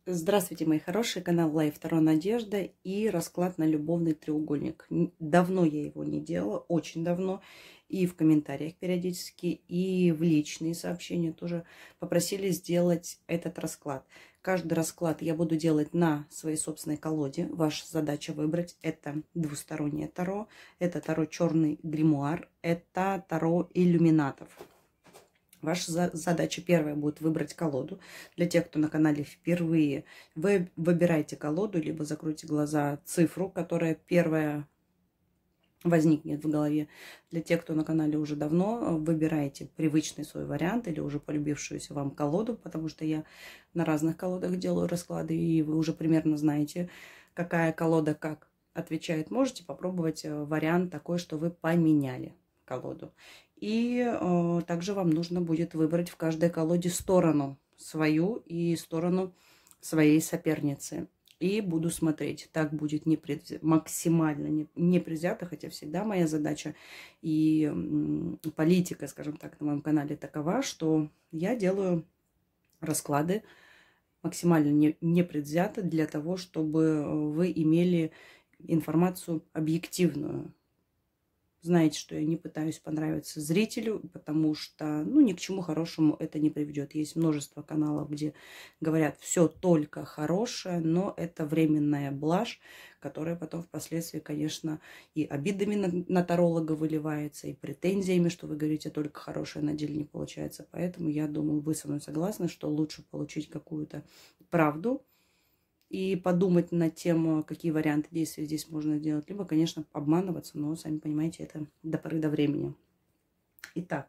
Здравствуйте, мои хорошие, канал Лайф Таро Надежда и расклад на любовный треугольник. Давно я его не делала, очень давно, и в комментариях периодически, и в личные сообщения тоже попросили сделать этот расклад. Каждый расклад я буду делать на своей собственной колоде. Ваша задача выбрать: это двустороннее таро, это таро черный гримуар, это таро иллюминатов. Ваша задача первая будет выбрать колоду. Для тех, кто на канале впервые, вы выбираете колоду, либо закройте глаза, цифру, которая первая возникнет в голове. Для тех, кто на канале уже давно, выбираете привычный свой вариант или уже полюбившуюся вам колоду, потому что я на разных колодах делаю расклады, и вы уже примерно знаете, какая колода как отвечает. Можете попробовать вариант такой, что вы поменяли колоду. И также вам нужно будет выбрать в каждой колоде сторону свою и сторону своей соперницы. И буду смотреть. Так будет максимально непредвзято, хотя всегда моя задача и политика, скажем так, на моем канале такова, что я делаю расклады максимально непредвзято для того, чтобы вы имели информацию объективную. Знаете, что я не пытаюсь понравиться зрителю, потому что, ни к чему хорошему это не приведет. Есть множество каналов, где говорят все только хорошее, но это временная блажь, которая потом впоследствии, конечно, и обидами на таролога выливается, и претензиями, что вы говорите только хорошее, на деле не получается. Поэтому я думаю, вы со мной согласны, что лучше получить какую-то правду и подумать над тем, какие варианты действий здесь можно делать. Либо, конечно, обманываться, но, сами понимаете, это до поры до времени. Итак,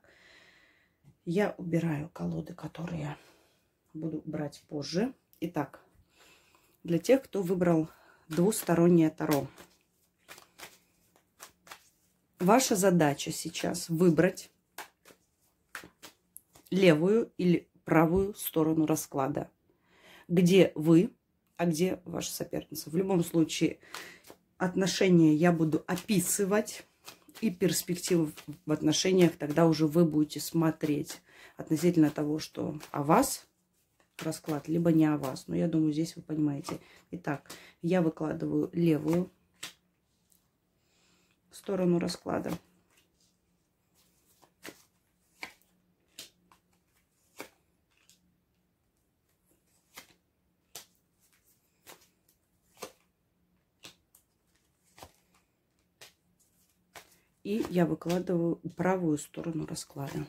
я убираю колоды, которые буду брать позже. Итак, для тех, кто выбрал двустороннее таро. Ваша задача сейчас выбрать левую или правую сторону расклада. Где вы, а где ваша соперница. В любом случае, отношения я буду описывать, и перспективы в отношениях тогда уже вы будете смотреть относительно того, что о вас расклад, либо не о вас. Но я думаю, здесь вы понимаете. Итак, я выкладываю левую сторону расклада. И я выкладываю правую сторону расклада.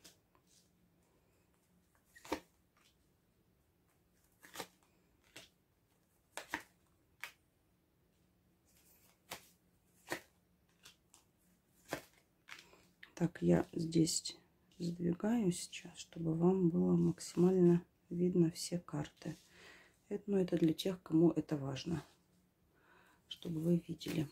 Так, я здесь сдвигаю сейчас, чтобы вам было максимально видно все карты. Это для тех, кому это важно, чтобы вы видели.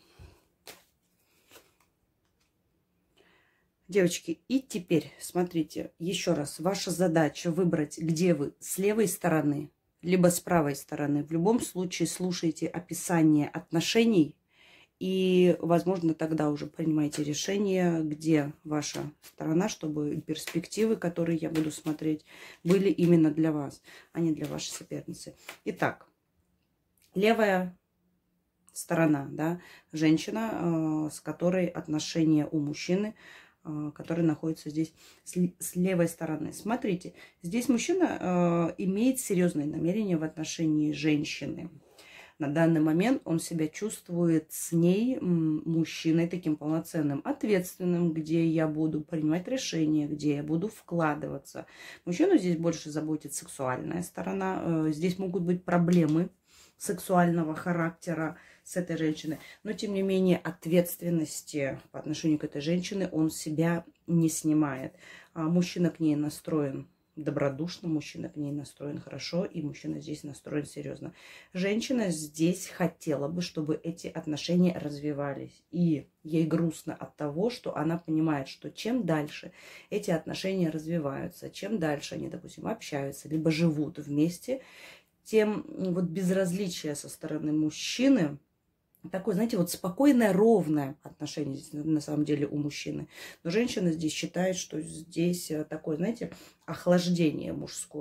Девочки, и теперь, смотрите, еще раз, ваша задача выбрать, где вы, с левой стороны, либо с правой стороны. В любом случае слушайте описание отношений, и, возможно, тогда уже принимайте решение, где ваша сторона, чтобы перспективы, которые я буду смотреть, были именно для вас, а не для вашей соперницы. Итак, левая сторона, да, женщина, с которой отношения у мужчины, который находится здесь с левой стороны. Смотрите, здесь мужчина имеет серьезные намерения в отношении женщины. На данный момент он себя чувствует с ней, мужчиной, таким полноценным, ответственным, где я буду принимать решения, где я буду вкладываться. Мужчину здесь больше заботит сексуальная сторона. Здесь могут быть проблемы сексуального характера с этой женщиной. Но, тем не менее, ответственности по отношению к этой женщине он себя не снимает. Мужчина к ней настроен добродушно, мужчина к ней настроен хорошо, и мужчина здесь настроен серьезно. Женщина здесь хотела бы, чтобы эти отношения развивались. И ей грустно от того, что она понимает, что чем дальше эти отношения развиваются, чем дальше они, допустим, общаются, либо живут вместе, тем вот безразличие со стороны мужчины, такое, знаете, вот спокойное, ровное отношение здесь на самом деле у мужчины. Но женщина здесь считает, что здесь такое, знаете, охлаждение мужское.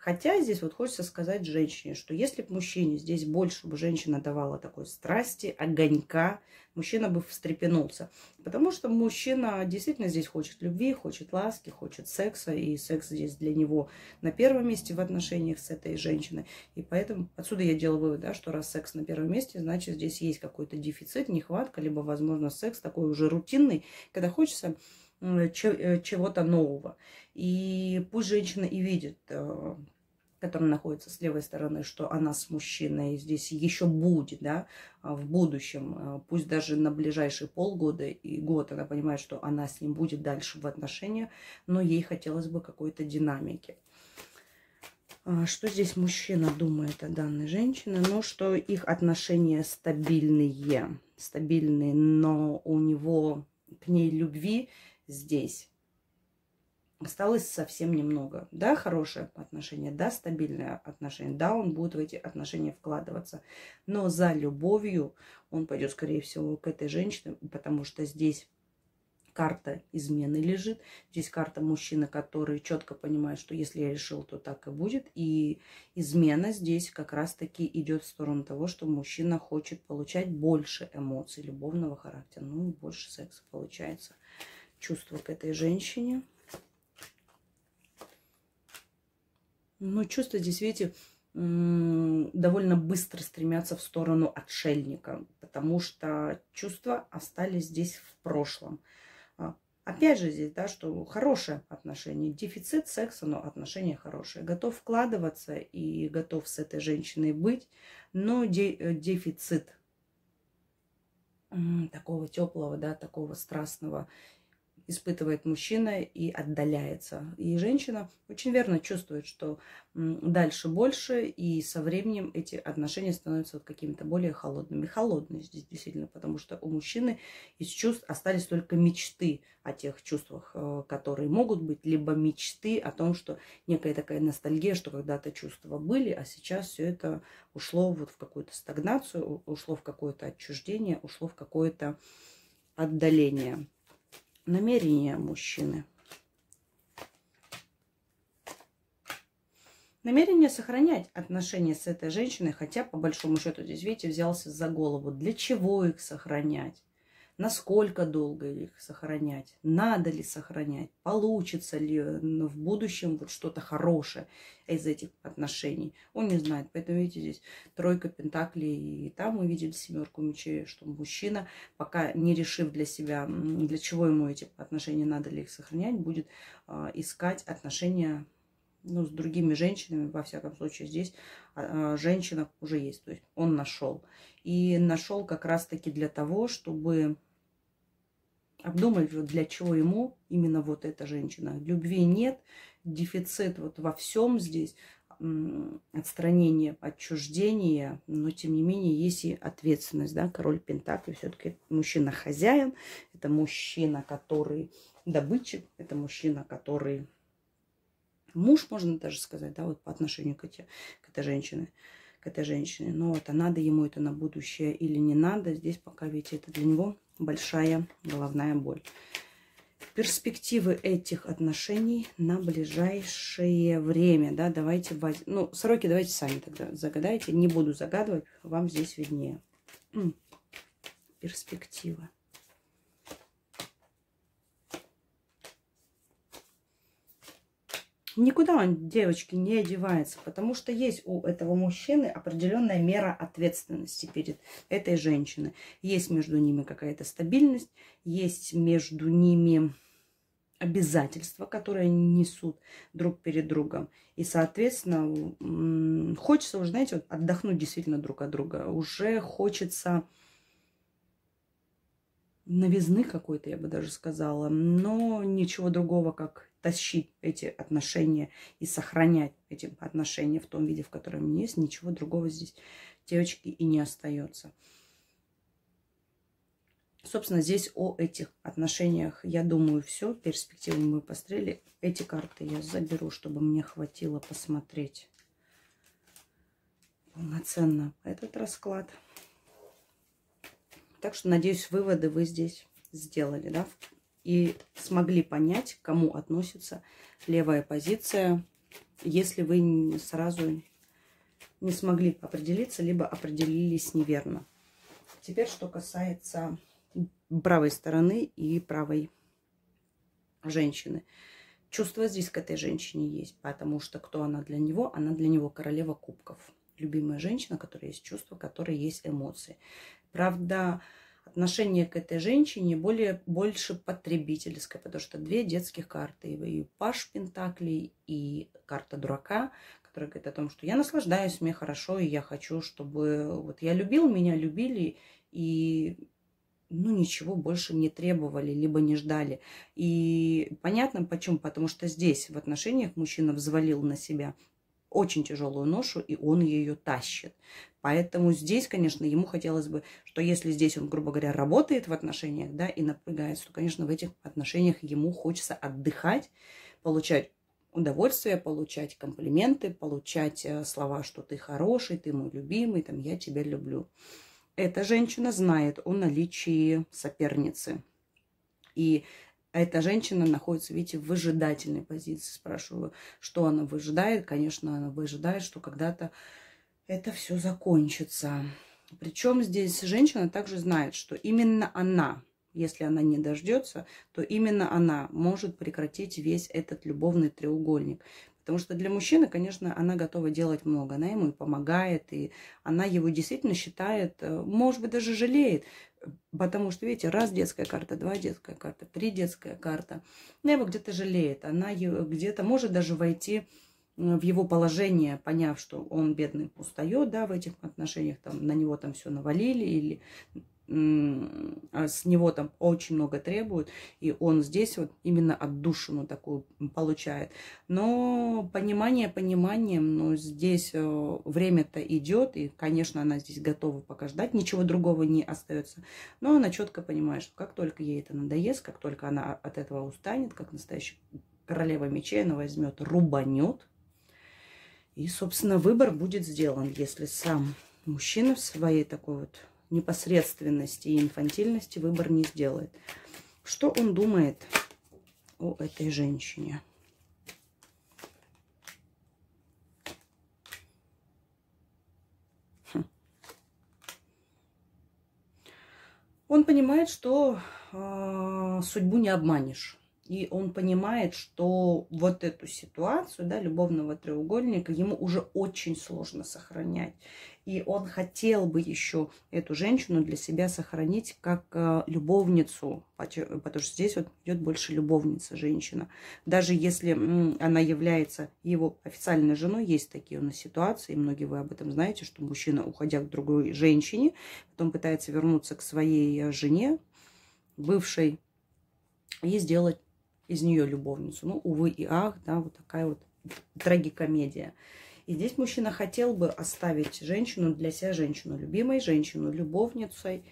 Хотя здесь вот хочется сказать женщине, что если бы мужчине здесь больше бы женщина давала такой страсти, огонька, мужчина бы встрепенулся. Потому что мужчина действительно здесь хочет любви, хочет ласки, хочет секса. И секс здесь для него на первом месте в отношениях с этой женщиной. И поэтому отсюда я делаю вывод, да, что раз секс на первом месте, значит здесь есть какой-то дефицит, нехватка, либо, возможно, секс такой уже рутинный, когда хочется чего-то нового. И пусть женщина и видит, которая находится с левой стороны, что она с мужчиной здесь еще будет, да, в будущем, пусть даже на ближайшие полгода и год, она понимает, что она с ним будет дальше в отношениях, но ей хотелось бы какой-то динамики. Что здесь мужчина думает о данной женщине? Ну, что их отношения стабильные, но у него к ней любви здесь осталось совсем немного. Да, хорошие отношения, да, стабильные отношения, да, он будет в эти отношения вкладываться. Но за любовью он пойдет, скорее всего, к этой женщине, потому что здесь карта измены лежит. Здесь карта мужчины, который четко понимает, что если я решил, то так и будет. И измена здесь как раз-таки идет в сторону того, что мужчина хочет получать больше эмоций любовного характера. Ну, больше секса получается. Чувства к этой женщине. Ну, чувства здесь, видите, довольно быстро стремятся в сторону отшельника, потому что чувства остались здесь в прошлом. Опять же здесь, да, что хорошие отношения, дефицит секса, но отношения хорошие. Готов вкладываться и готов с этой женщиной быть, но дефицит такого теплого, да, такого страстного испытывает мужчина и отдаляется. И женщина очень верно чувствует, что дальше больше, и со временем эти отношения становятся вот какими-то более холодными. Холодные здесь действительно, потому что у мужчины из чувств остались только мечты о тех чувствах, которые могут быть, либо мечты о том, что некая такая ностальгия, что когда-то чувства были, а сейчас все это ушло вот в какую-то стагнацию, ушло в какое-то отчуждение, ушло в какое-то отдаление. Намерение мужчины. Намерение сохранять отношения с этой женщиной, хотя по большому счету здесь, видите, взялся за голову. Для чего их сохранять? Насколько долго их сохранять? Надо ли сохранять? Получится ли в будущем вот что-то хорошее из этих отношений? Он не знает. Поэтому, видите, здесь тройка пентаклей. И там мы видели семерку мечей, что мужчина, пока не решив для себя, для чего ему эти отношения, надо ли их сохранять, будет искать отношения, ну, с другими женщинами. Во всяком случае, здесь женщина уже есть. То есть он нашел. И нашел как раз-таки для того, чтобы обдумать, для чего ему именно вот эта женщина. Любви нет, дефицит вот во всем здесь, отстранение, отчуждение, но тем не менее есть и ответственность, да, король пентаклей, все-таки мужчина хозяин, это мужчина, который добытчик, это мужчина, который муж, можно даже сказать, да, вот по отношению к этой женщине. Но вот, а надо ему это на будущее или не надо, здесь пока, видите, это для него большая головная боль. Перспективы этих отношений на ближайшее время, да, давайте, ну, сроки давайте сами тогда загадайте, не буду загадывать, вам здесь виднее. Перспективы. Никуда он, девочки, не одевается, потому что есть у этого мужчины определенная мера ответственности перед этой женщиной. Есть между ними какая-то стабильность, есть между ними обязательства, которые они несут друг перед другом. И, соответственно, хочется уже, знаете, вот отдохнуть действительно друг от друга. Уже хочется новизны какой-то, я бы даже сказала, но ничего другого, как тащить эти отношения и сохранять эти отношения в том виде, в котором они есть, ничего другого здесь, девочки, и не остается. Собственно, здесь о этих отношениях, я думаю, все. Перспективы мы посмотрели. Эти карты я заберу, чтобы мне хватило посмотреть полноценно этот расклад. Так что, надеюсь, выводы вы здесь сделали, да, и смогли понять, к кому относится левая позиция если вы сразу не смогли определиться, либо определились неверно. Теперь, что касается правой стороны и правой женщины. Чувство здесь к этой женщине есть, потому что кто она для него? Она для него королева кубков. Любимая женщина, у которой есть чувства, у которой есть эмоции. Правда, отношение к этой женщине больше потребительское, потому что две детских карты. И паш пентаклей, и карта дурака, которая говорит о том, что я наслаждаюсь, мне хорошо, и я хочу, чтобы вот я любил, меня любили, и ничего больше не требовали, либо не ждали. И понятно почему, потому что здесь в отношениях мужчина взвалил на себя очень тяжелую ношу, и он ее тащит. Поэтому здесь, конечно, ему хотелось бы, что если здесь он, грубо говоря, работает в отношениях, да, и напрягается, то, конечно, в этих отношениях ему хочется отдыхать, получать удовольствие, получать комплименты, получать слова, что ты хороший, ты мой любимый, там, я тебя люблю. Эта женщина знает о наличии соперницы. И эта женщина находится, видите, в выжидательной позиции. Спрашиваю, что она выжидает. Конечно, она выжидает, что когда-то это все закончится. Причем здесь женщина также знает, что именно она, если она не дождется, то именно она может прекратить весь этот любовный треугольник. Потому что для мужчины, конечно, она готова делать много. Она ему и помогает, и она его действительно считает, может быть, даже жалеет. Потому что, видите, раз детская карта, два детская карта, три детская карта. Она его где-то жалеет. Она где-то может даже войти в его положение, поняв, что он, бедный, устает, да, в этих отношениях, там, на него там все навалили, или с него там очень много требуют, и он здесь вот именно отдушину такую получает. Но понимание пониманием, но здесь время-то идет, и, конечно, она здесь готова пока ждать, ничего другого не остается. Но она четко понимает, что как только ей это надоест, как только она от этого устанет, как настоящая королева мечей, она возьмет, рубанет, и, собственно, выбор будет сделан, если сам мужчина в своей такой вот непосредственности и инфантильности выбор не сделает. Что он думает о этой женщине? Он понимает, что судьбу не обманешь. И он понимает, что вот эту ситуацию, да, любовного треугольника, ему уже очень сложно сохранять. И он хотел бы еще эту женщину для себя сохранить как любовницу, потому что здесь вот идет больше любовница женщина. Даже если она является его официальной женой, есть такие у нас ситуации, и многие вы об этом знаете, что мужчина, уходя к другой женщине, потом пытается вернуться к своей жене, бывшей, и сделать из нее любовницу. Ну, увы и ах, да, вот такая вот трагикомедия. И здесь мужчина хотел бы оставить женщину для себя, женщину любимой, женщину любовницей.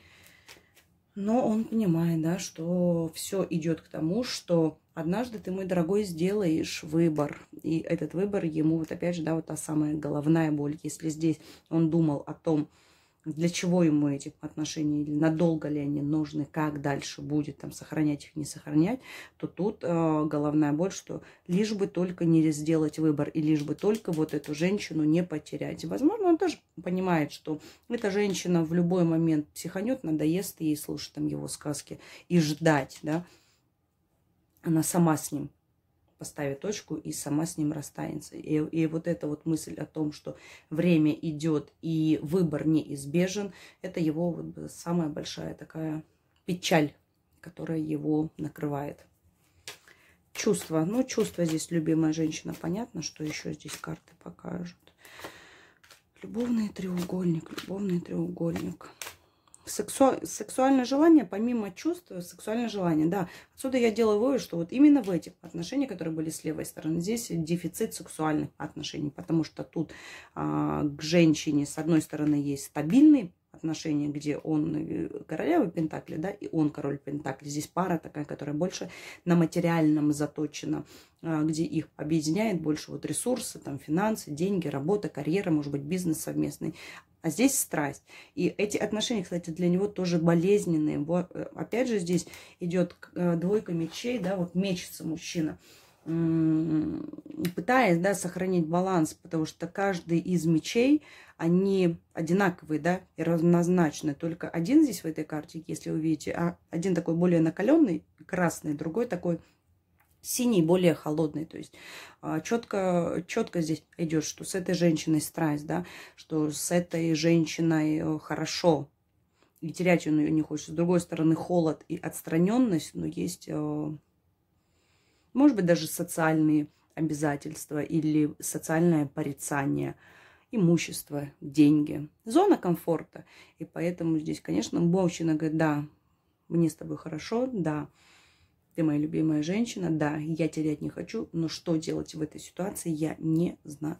Но он понимает, да, что все идет к тому, что однажды ты, мой дорогой, сделаешь выбор. И этот выбор ему, вот опять же, да, вот та самая головная боль. Если здесь он думал о том, для чего ему эти отношения, или надолго ли они нужны, как дальше будет, там, сохранять их, не сохранять, то тут головная боль, что лишь бы только не сделать выбор, и лишь бы только вот эту женщину не потерять. И, возможно, он тоже понимает, что эта женщина в любой момент психанет, надоест ей слушать там его сказки и ждать, да, она сама с ним поставит точку и сама с ним расстанется. И вот эта вот мысль о том, что время идет и выбор неизбежен, это его вот самая большая такая печаль, которая его накрывает. Чувства. Ну, чувства здесь любимая женщина. Понятно, что еще здесь карты покажут. Любовный треугольник, любовный треугольник. Сексуальное желание, помимо чувств, сексуальное желание, да. Отсюда я делаю вывод, что вот именно в этих отношениях, которые были с левой стороны, здесь дефицит сексуальных отношений, потому что тут к женщине, с одной стороны, есть стабильные отношения, где он королева Пентакли, да, и он король Пентакли. Здесь пара такая, которая больше на материальном заточена, где их объединяет больше вот ресурсы, там, финансы, деньги, работа, карьера, может быть, бизнес совместный. А здесь страсть. И эти отношения, кстати, для него тоже болезненные. Вот, опять же, здесь идет двойка мечей, да, вот мечется мужчина. пытаясь, да, сохранить баланс, потому что каждый из мечей, они одинаковые, да, и равнозначны. Только один здесь в этой карте, если вы видите, один такой более накаленный, красный, другой такой синий, более холодный. То есть четко здесь идет, что с этой женщиной страсть, да, что с этой женщиной хорошо, и терять ее не хочется. С другой стороны, холод и отстраненность, но есть, может быть, даже социальные обязательства или социальное порицание, имущество, деньги, зона комфорта. И поэтому здесь, конечно, мужчина говорит: да, мне с тобой хорошо, да, ты моя любимая женщина, да, я терять не хочу, но что делать в этой ситуации, я не знаю.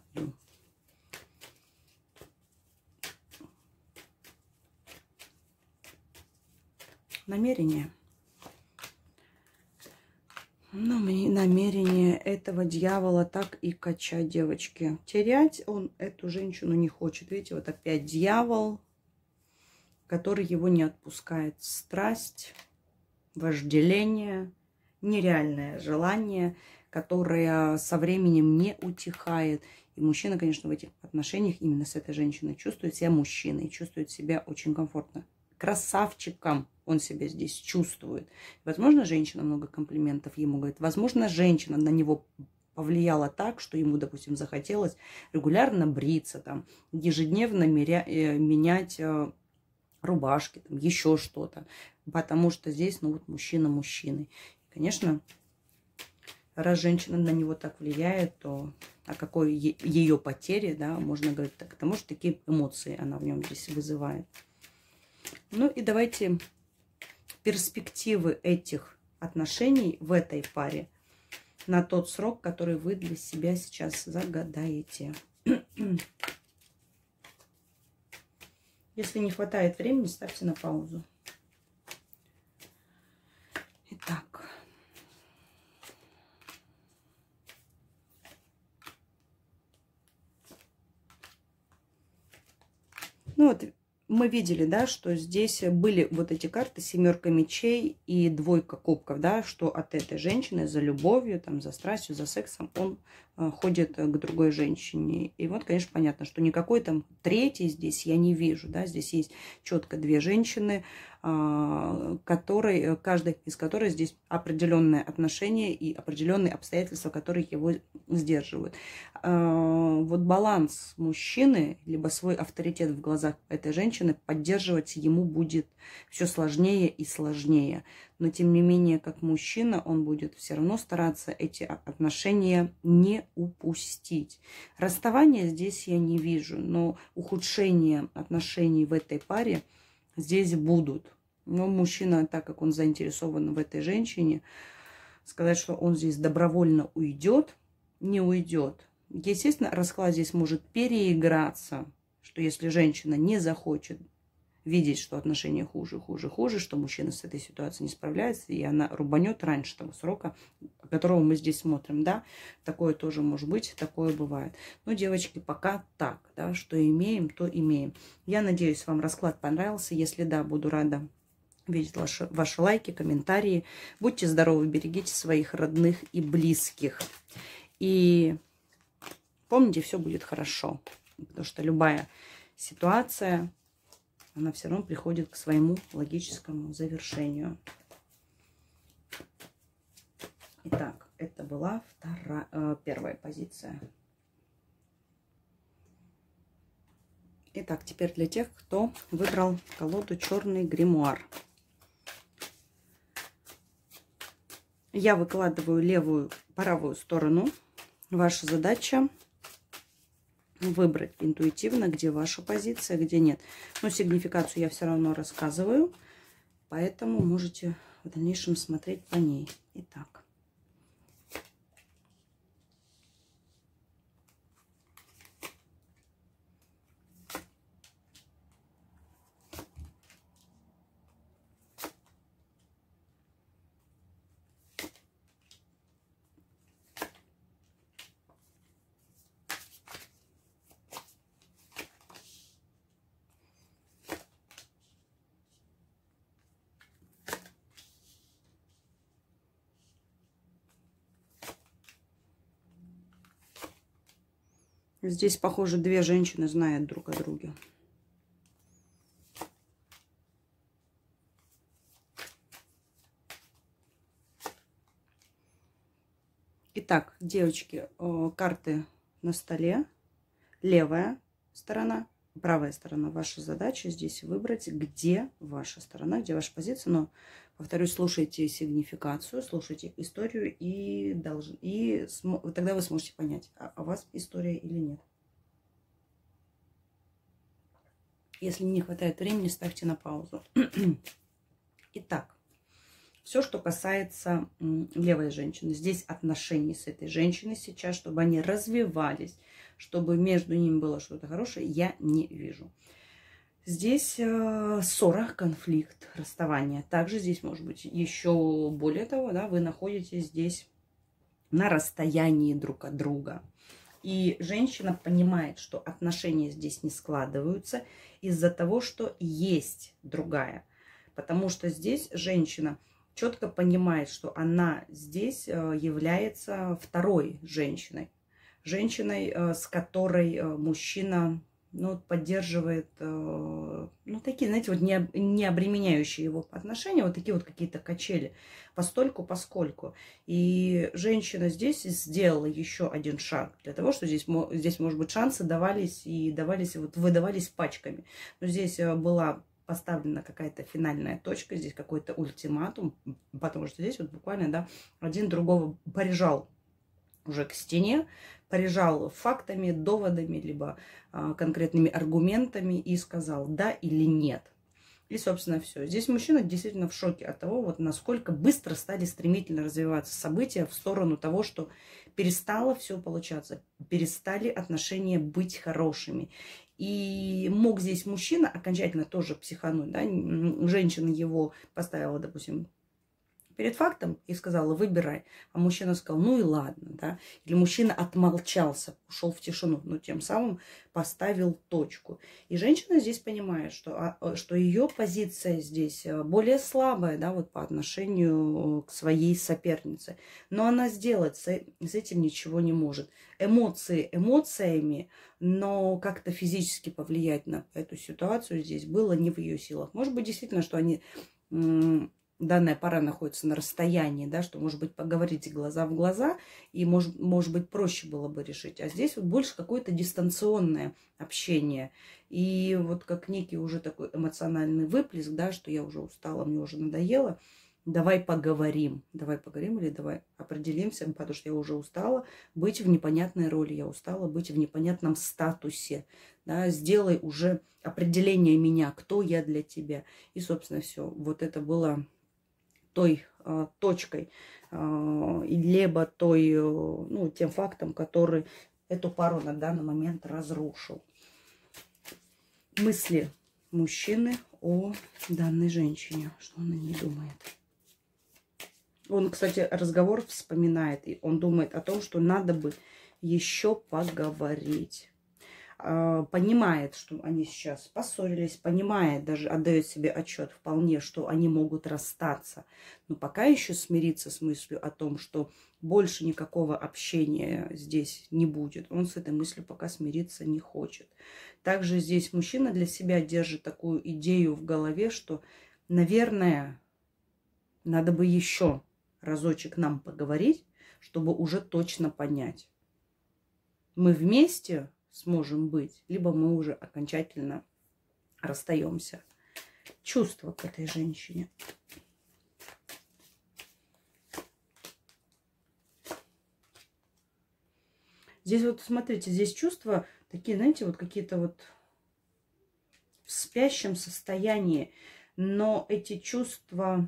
Намерение. Ну, намерение этого дьявола так и качать, девочки. Терять он эту женщину не хочет. Видите, вот опять дьявол, который его не отпускает. Страсть, вожделение, нереальное желание, которое со временем не утихает. И мужчина, конечно, в этих отношениях именно с этой женщиной чувствует себя мужчиной, чувствует себя очень комфортно. Красавчиком он себя здесь чувствует. Возможно, женщина много комплиментов ему говорит. Возможно, женщина на него повлияла так, что ему, допустим, захотелось регулярно бриться, там, ежедневно менять рубашки, там, еще что-то. Потому что здесь, ну, вот мужчина мужчиной. Конечно, раз женщина на него так влияет, то о какой ее потере, да, можно говорить так. Потому что такие эмоции она в нем здесь вызывает. Ну и давайте перспективы этих отношений в этой паре на тот срок, который вы для себя сейчас загадаете. Если не хватает времени, ставьте на паузу. Итак. Ну вот, мы видели, да, что здесь были вот эти карты: семерка мечей и двойка кубков, да, что от этой женщины за любовью, там, за страстью, за сексом он ходит к другой женщине. И вот, конечно, понятно, что никакой там третий здесь я не вижу, да, здесь есть четко две женщины, каждой из которых здесь определенное отношение и определенные обстоятельства, которые его сдерживают. Вот баланс мужчины, либо свой авторитет в глазах этой женщины поддерживать ему будет все сложнее и сложнее. Но тем не менее, как мужчина, он будет все равно стараться эти отношения не упустить. Расставания здесь я не вижу, но ухудшение отношений в этой паре здесь будут. Но мужчина, так как он заинтересован в этой женщине, сказать, что он здесь добровольно уйдет, не уйдет. Естественно, расклад здесь может переиграться, что если женщина не захочет видеть, что отношения хуже, что мужчина с этой ситуацией не справляется, и она рубанет раньше того срока, которого мы здесь смотрим, да, такое тоже может быть, такое бывает. Но, девочки, пока так, да, что имеем, то имеем. Я надеюсь, вам расклад понравился. Если да, буду рада видеть ваши лайки, комментарии. Будьте здоровы, берегите своих родных и близких. И помните, все будет хорошо, потому что любая ситуация, она все равно приходит к своему логическому завершению. Итак, это была первая позиция. Итак, теперь для тех, кто выбрал колоду «Черный гримуар». Я выкладываю левую, правую сторону. Ваша задача выбрать интуитивно, где ваша позиция, где нет. Но сигнификацию я все равно рассказываю, поэтому можете в дальнейшем смотреть по ней. Итак. Здесь, похоже, две женщины знают друг о друге. Итак, девочки, карты на столе. Левая сторона, правая сторона. Ваша задача здесь выбрать, где ваша сторона, где ваша позиция. Но, повторюсь, слушайте сигнификацию, слушайте историю, и тогда вы сможете понять, у вас история или нет. Если не хватает времени, ставьте на паузу. Итак, все, что касается левой женщины. Здесь отношения с этой женщиной сейчас, чтобы они развивались, чтобы между ними было что-то хорошее, я не вижу. Здесь ссора, конфликт, расставание. Также здесь может быть еще более того, да, вы находитесь здесь на расстоянии друг от друга. И женщина понимает, что отношения здесь не складываются из-за того, что есть другая. Потому что здесь женщина четко понимает, что она здесь является второй женщиной. Женщиной, с которой мужчина поддерживает, такие, знаете, вот не обременяющие его отношения, вот такие вот какие-то качели, постольку-поскольку. И женщина здесь сделала еще один шаг для того, что здесь может быть, шансы давались выдавались пачками. Но здесь была поставлена какая-то финальная точка, здесь какой-то ультиматум, потому что здесь вот буквально, да, один другого порежал уже к стене, порежал фактами, доводами, либо конкретными аргументами и сказал да или нет. И, собственно, все. Здесь мужчина действительно в шоке от того, вот насколько быстро стали стремительно развиваться события в сторону того, что перестало все получаться, перестали отношения быть хорошими. И мог здесь мужчина окончательно тоже психануть, да? Женщина его поставила, допустим, перед фактом и сказала, выбирай. А мужчина сказал, ну и ладно, да. Или мужчина отмолчался, ушел в тишину, но тем самым поставил точку. И женщина здесь понимает, что ее позиция здесь более слабая, да, вот по отношению к своей сопернице. Но она сделать с этим ничего не может. Эмоции эмоциями, но как-то физически повлиять на эту ситуацию здесь было не в ее силах. Может быть, действительно, что они... данная пара находится на расстоянии, да, что, может быть, поговорить глаза в глаза, и, может быть, проще было бы решить. А здесь вот больше какое-то дистанционное общение. И вот как некий уже такой эмоциональный выплеск, да, что я уже устала, мне уже надоело, давай поговорим или давай определимся, потому что я уже устала быть в непонятной роли, я устала быть в непонятном статусе. Да, сделай уже определение меня, кто я для тебя. И, собственно, все. Вот это было той точкой, либо тем фактом, который эту пару на данный момент разрушил. Мысли мужчины о данной женщине, что он о ней думает. Он, кстати, разговор вспоминает, и он думает о том, что надо бы еще поговорить. Понимает, что они сейчас поссорились, понимает, даже отдает себе отчет вполне, что они могут расстаться. Но пока еще смириться с мыслью о том, что больше никакого общения здесь не будет. Он с этой мыслью пока смириться не хочет. Также здесь мужчина для себя держит такую идею в голове, что, наверное, надо бы еще разочек нам поговорить, чтобы уже точно понять. Мы вместе сможем быть, либо мы уже окончательно расстаемся. Чувства к этой женщине. Здесь вот, смотрите, здесь чувства такие, знаете, вот какие-то вот в спящем состоянии. Но эти чувства,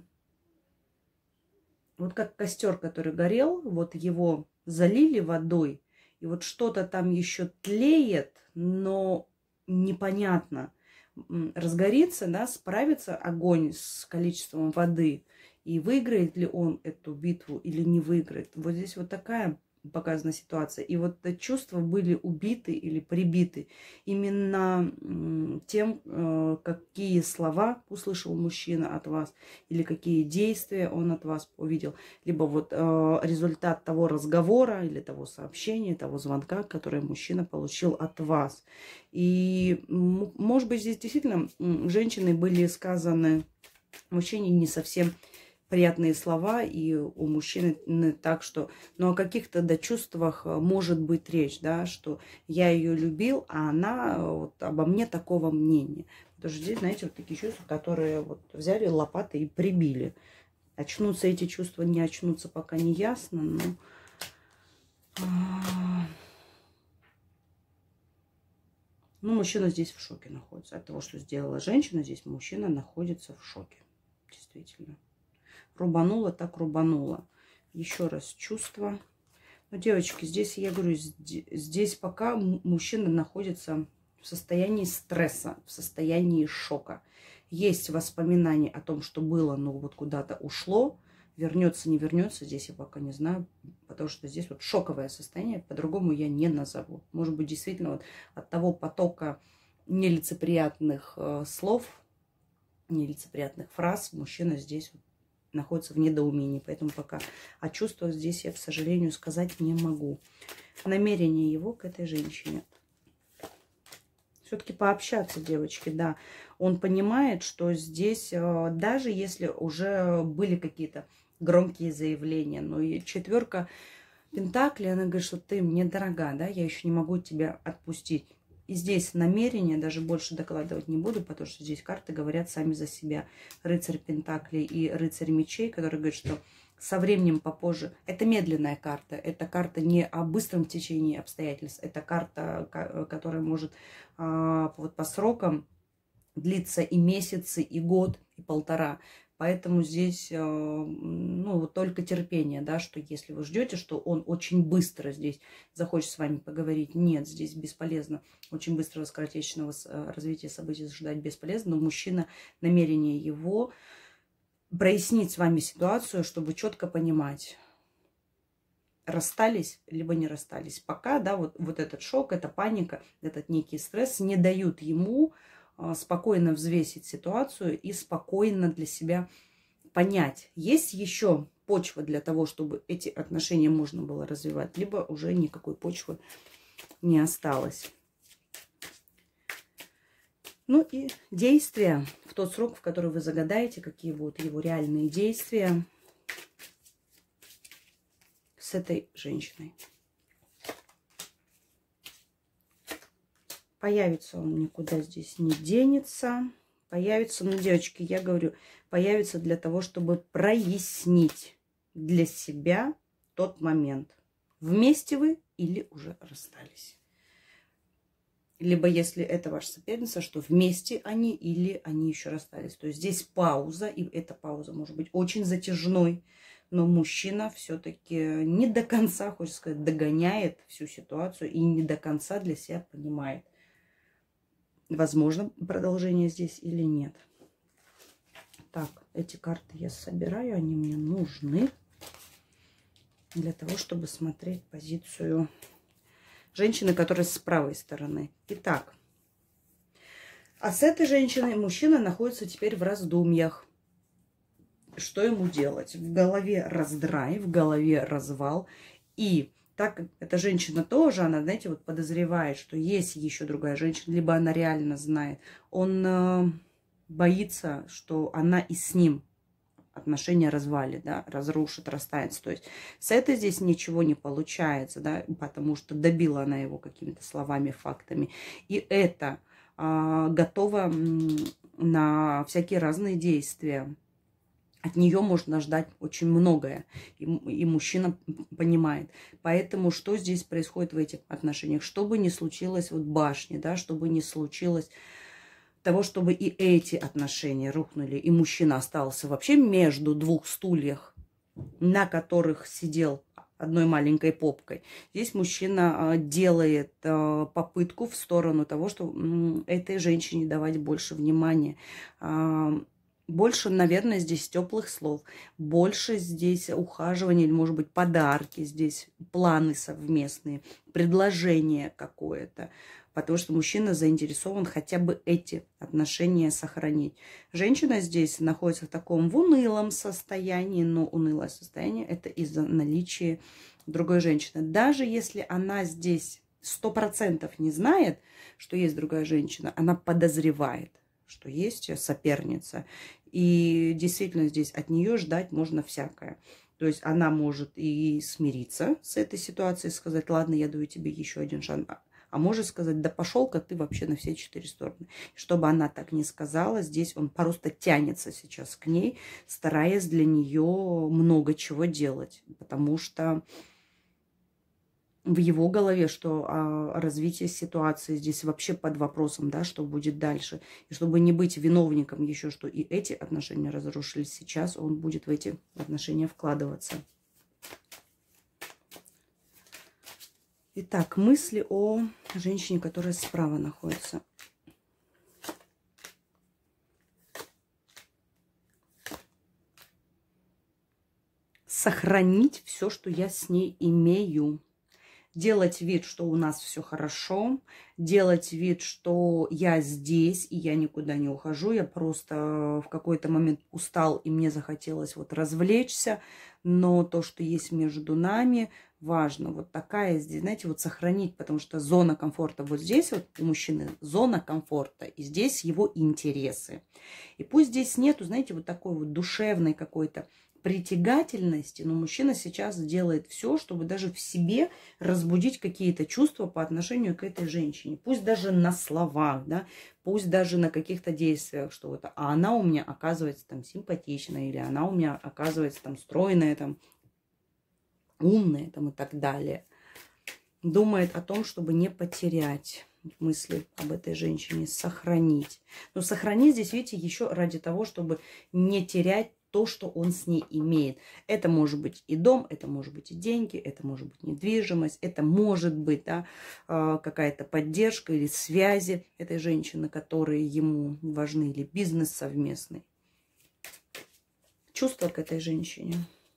вот как костер, который горел, вот его залили водой, и вот что-то там еще тлеет, но непонятно, разгорится, да, справится огонь с количеством воды, и выиграет ли он эту битву или не выиграет. Вот здесь вот такая показана ситуация. И вот чувства были убиты или прибиты именно тем, какие слова услышал мужчина от вас, или какие действия он от вас увидел. Либо вот результат того разговора, или того сообщения, того звонка, который мужчина получил от вас. И, может быть, здесь действительно женщины были сказаны мужчине не совсем приятные слова, и у мужчины так, что, ну, о каких-то чувствах может быть речь, да, что я ее любил, а она вот обо мне такого мнения. Потому что здесь, знаете, вот такие чувства, которые вот взяли лопаты и прибили. Очнутся эти чувства, не очнутся, пока не ясно, но... Ну, мужчина здесь в шоке находится. От того, что сделала женщина, здесь мужчина находится в шоке. Действительно. Рубанула, так рубанула. Еще раз чувства. Но, девочки, здесь, я говорю, здесь пока мужчина находится в состоянии стресса, в состоянии шока. Есть воспоминания о том, что было, но вот куда-то ушло. Вернется, не вернется, здесь я пока не знаю. Потому что здесь вот шоковое состояние, по-другому я не назову. Может быть, действительно, вот от того потока нелицеприятных слов, нелицеприятных фраз мужчина здесь вот находится в недоумении. Поэтому пока о чувствах здесь я, к сожалению, сказать не могу. Намерение его к этой женщине. Все-таки пообщаться, девочки, да. Он понимает, что здесь, даже если уже были какие-то громкие заявления, но и четверка пентаклей, она говорит, что ты мне дорога, да, я еще не могу тебя отпустить. И здесь намерение, даже больше докладывать не буду, потому что здесь карты говорят сами за себя. Рыцарь пентаклей и рыцарь мечей, который говорит, что со временем попозже. Это медленная карта. Это карта не о быстром течении обстоятельств. Это карта, которая может вот по срокам длиться и месяцы, и год, и полтора. Поэтому здесь, ну, вот только терпение, да, что если вы ждете, что он очень быстро здесь захочет с вами поговорить, нет, здесь бесполезно. Очень быстрого скоротечного развития событий ждать бесполезно, но мужчина, намерение его прояснить с вами ситуацию, чтобы четко понимать, расстались, либо не расстались. Пока, да, вот этот шок, эта паника, этот некий стресс не дают ему спокойно взвесить ситуацию и спокойно для себя понять, есть еще почва для того, чтобы эти отношения можно было развивать, либо уже никакой почвы не осталось. Ну и действия в тот срок, в который вы загадаете, какие будут его реальные действия с этой женщиной. Появится он, никуда здесь не денется. Появится, ну, девочки, я говорю, появится для того, чтобы прояснить для себя тот момент. Вместе вы или уже расстались. Либо, если это ваша соперница, что вместе они или они еще расстались. То есть здесь пауза, и эта пауза может быть очень затяжной. Но мужчина все-таки не до конца, хочется сказать, догоняет всю ситуацию и не до конца для себя понимает, возможно продолжение здесь или нет. Так, эти карты я собираю, они мне нужны для того, чтобы смотреть позицию женщины, которая с правой стороны. Итак, а с этой женщиной мужчина находится теперь в раздумьях. Что ему делать? В голове раздрай, в голове развал. И так как эта женщина тоже, она, знаете, вот подозревает, что есть еще другая женщина, либо она реально знает. Он боится, что она и с ним отношения развалит, да, разрушит, расстанется. То есть с этой здесь ничего не получается, да, потому что добила она его какими-то словами, фактами. И это готова на всякие разные действия. От нее можно ждать очень многое. И мужчина понимает. Поэтому что здесь происходит в этих отношениях? Что бы ни случилось, вот башни, да, что бы ни случилось, того, чтобы и эти отношения рухнули, и мужчина остался вообще между двух стульях, на которых сидел одной маленькой попкой. Здесь мужчина делает попытку в сторону того, что этой женщине давать больше внимания, Больше, наверное, здесь теплых слов, больше здесь ухаживания или, может быть, подарки, здесь планы совместные, предложение какое-то, потому что мужчина заинтересован хотя бы эти отношения сохранить. Женщина здесь находится в таком в унылом состоянии, но унылое состояние – это из-за наличия другой женщины. Даже если она здесь 100% не знает, что есть другая женщина, она подозревает, что есть соперница. И действительно здесь от нее ждать можно всякое. То есть она может и смириться с этой ситуацией, сказать, ладно, я даю тебе еще один шанс. А может сказать, да пошел-ка ты вообще на все 4 стороны. Чтобы она так не сказала, здесь он просто тянется сейчас к ней, стараясь для нее много чего делать. Потому что в его голове, что развитие ситуации здесь вообще под вопросом, да, что будет дальше. И чтобы не быть виновником еще, что и эти отношения разрушились, сейчас он будет в эти отношения вкладываться. Итак, мысли о женщине, которая справа находится. Сохранить все, что я с ней имею. Делать вид, что у нас все хорошо, делать вид, что я здесь, и я никуда не ухожу, я просто в какой-то момент устал, и мне захотелось вот развлечься, но то, что есть между нами, важно. Вот такая здесь, знаете, вот сохранить, потому что зона комфорта вот здесь вот у мужчины зона комфорта, и здесь его интересы. И пусть здесь нету, знаете, вот такой вот душевной какой-то притягательности, но мужчина сейчас делает все, чтобы даже в себе разбудить какие-то чувства по отношению к этой женщине. Пусть даже на словах, да, пусть даже на каких-то действиях, что вот, а она у меня оказывается там симпатичная, или она у меня оказывается там стройная, там умная, там и так далее. Думает о том, чтобы не потерять мысли об этой женщине, сохранить. Но сохранить здесь, видите, еще ради того, чтобы не терять то, что он с ней имеет. Это может быть и дом, это может быть и деньги, это может быть недвижимость, это может быть, да, какая-то поддержка или связи этой женщины, которые ему важны, или бизнес совместный. Чувства к этой женщине.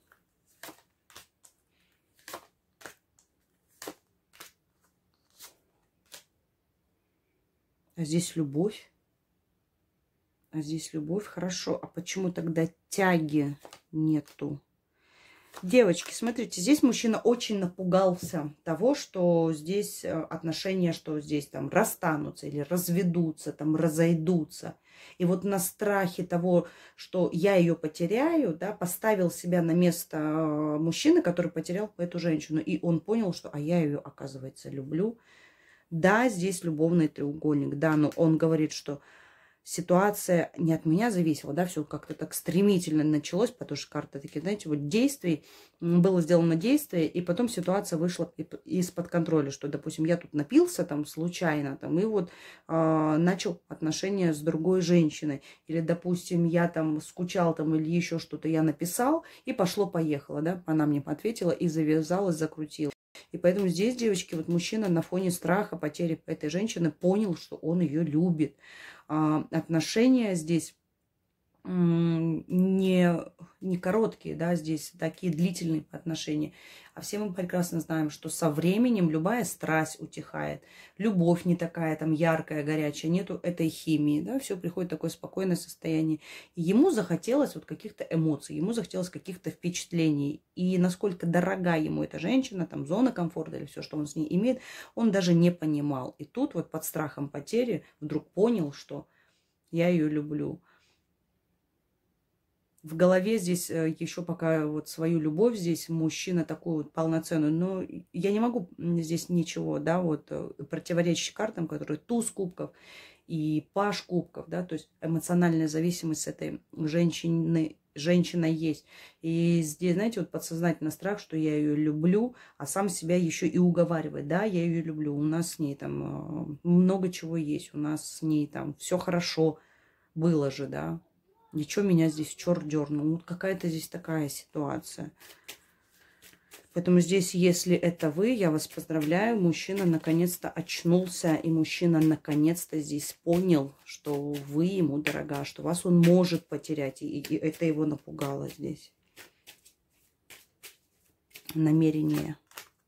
А здесь любовь. А здесь любовь. Хорошо. А почему тогда тяги нету? Девочки, смотрите, здесь мужчина очень напугался того, что здесь отношения, что здесь там расстанутся или разведутся, там разойдутся. И вот на страхе того, что я ее потеряю, да, поставил себя на место мужчины, который потерял эту женщину. И он понял, что а я ее, оказывается, люблю. Да, здесь любовный треугольник, да, но он говорит, что ситуация не от меня зависела, да, все как-то так стремительно началось, потому что карта такие, знаете, вот действий, было сделано действие, и потом ситуация вышла из-под контроля, что, допустим, я тут напился там случайно, там, и вот начал отношения с другой женщиной, или, допустим, я там скучал там или еще что-то я написал, и пошло-поехало, да, она мне ответила и завязалась, закрутила. И поэтому здесь, девочки, вот мужчина на фоне страха, потери этой женщины понял, что он ее любит. Отношения здесь не короткие, да, здесь такие длительные отношения. А все мы прекрасно знаем, что со временем любая страсть утихает. Любовь не такая там яркая, горячая, нету этой химии, да, все приходит в такое спокойное состояние. И ему захотелось вот каких-то эмоций, ему захотелось каких-то впечатлений. И насколько дорога ему эта женщина, там зона комфорта или все, что он с ней имеет, он даже не понимал. И тут вот под страхом потери вдруг понял, что я ее люблю. В голове здесь еще пока вот свою любовь здесь мужчина такую вот полноценную, но я не могу здесь ничего, да, вот противоречить картам, которые туз кубков и паш кубков, да, то есть эмоциональная зависимость с этой женщиной есть. И здесь, знаете, вот подсознательно страх, что я ее люблю, а сам себя еще и уговаривает, да, я ее люблю, у нас с ней там много чего есть, у нас с ней там все хорошо было же, да. Ничего меня здесь черт дернул. Вот какая-то здесь такая ситуация. Поэтому здесь, если это вы, я вас поздравляю, мужчина наконец-то очнулся, и мужчина наконец-то здесь понял, что вы ему дорога, что вас он может потерять, и это его напугало здесь. Намерение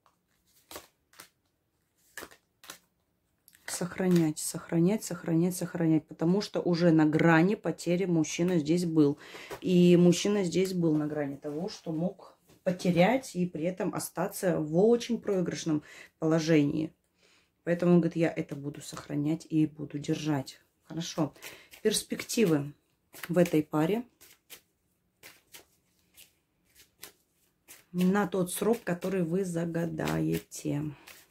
сохранять, сохранять, сохранять, сохранять, потому что уже на грани потери мужчина здесь был. И мужчина здесь был на грани того, что мог потерять и при этом остаться в очень проигрышном положении. Поэтому он говорит, я это буду сохранять и буду держать. Хорошо. Перспективы в этой паре на тот срок, который вы загадаете.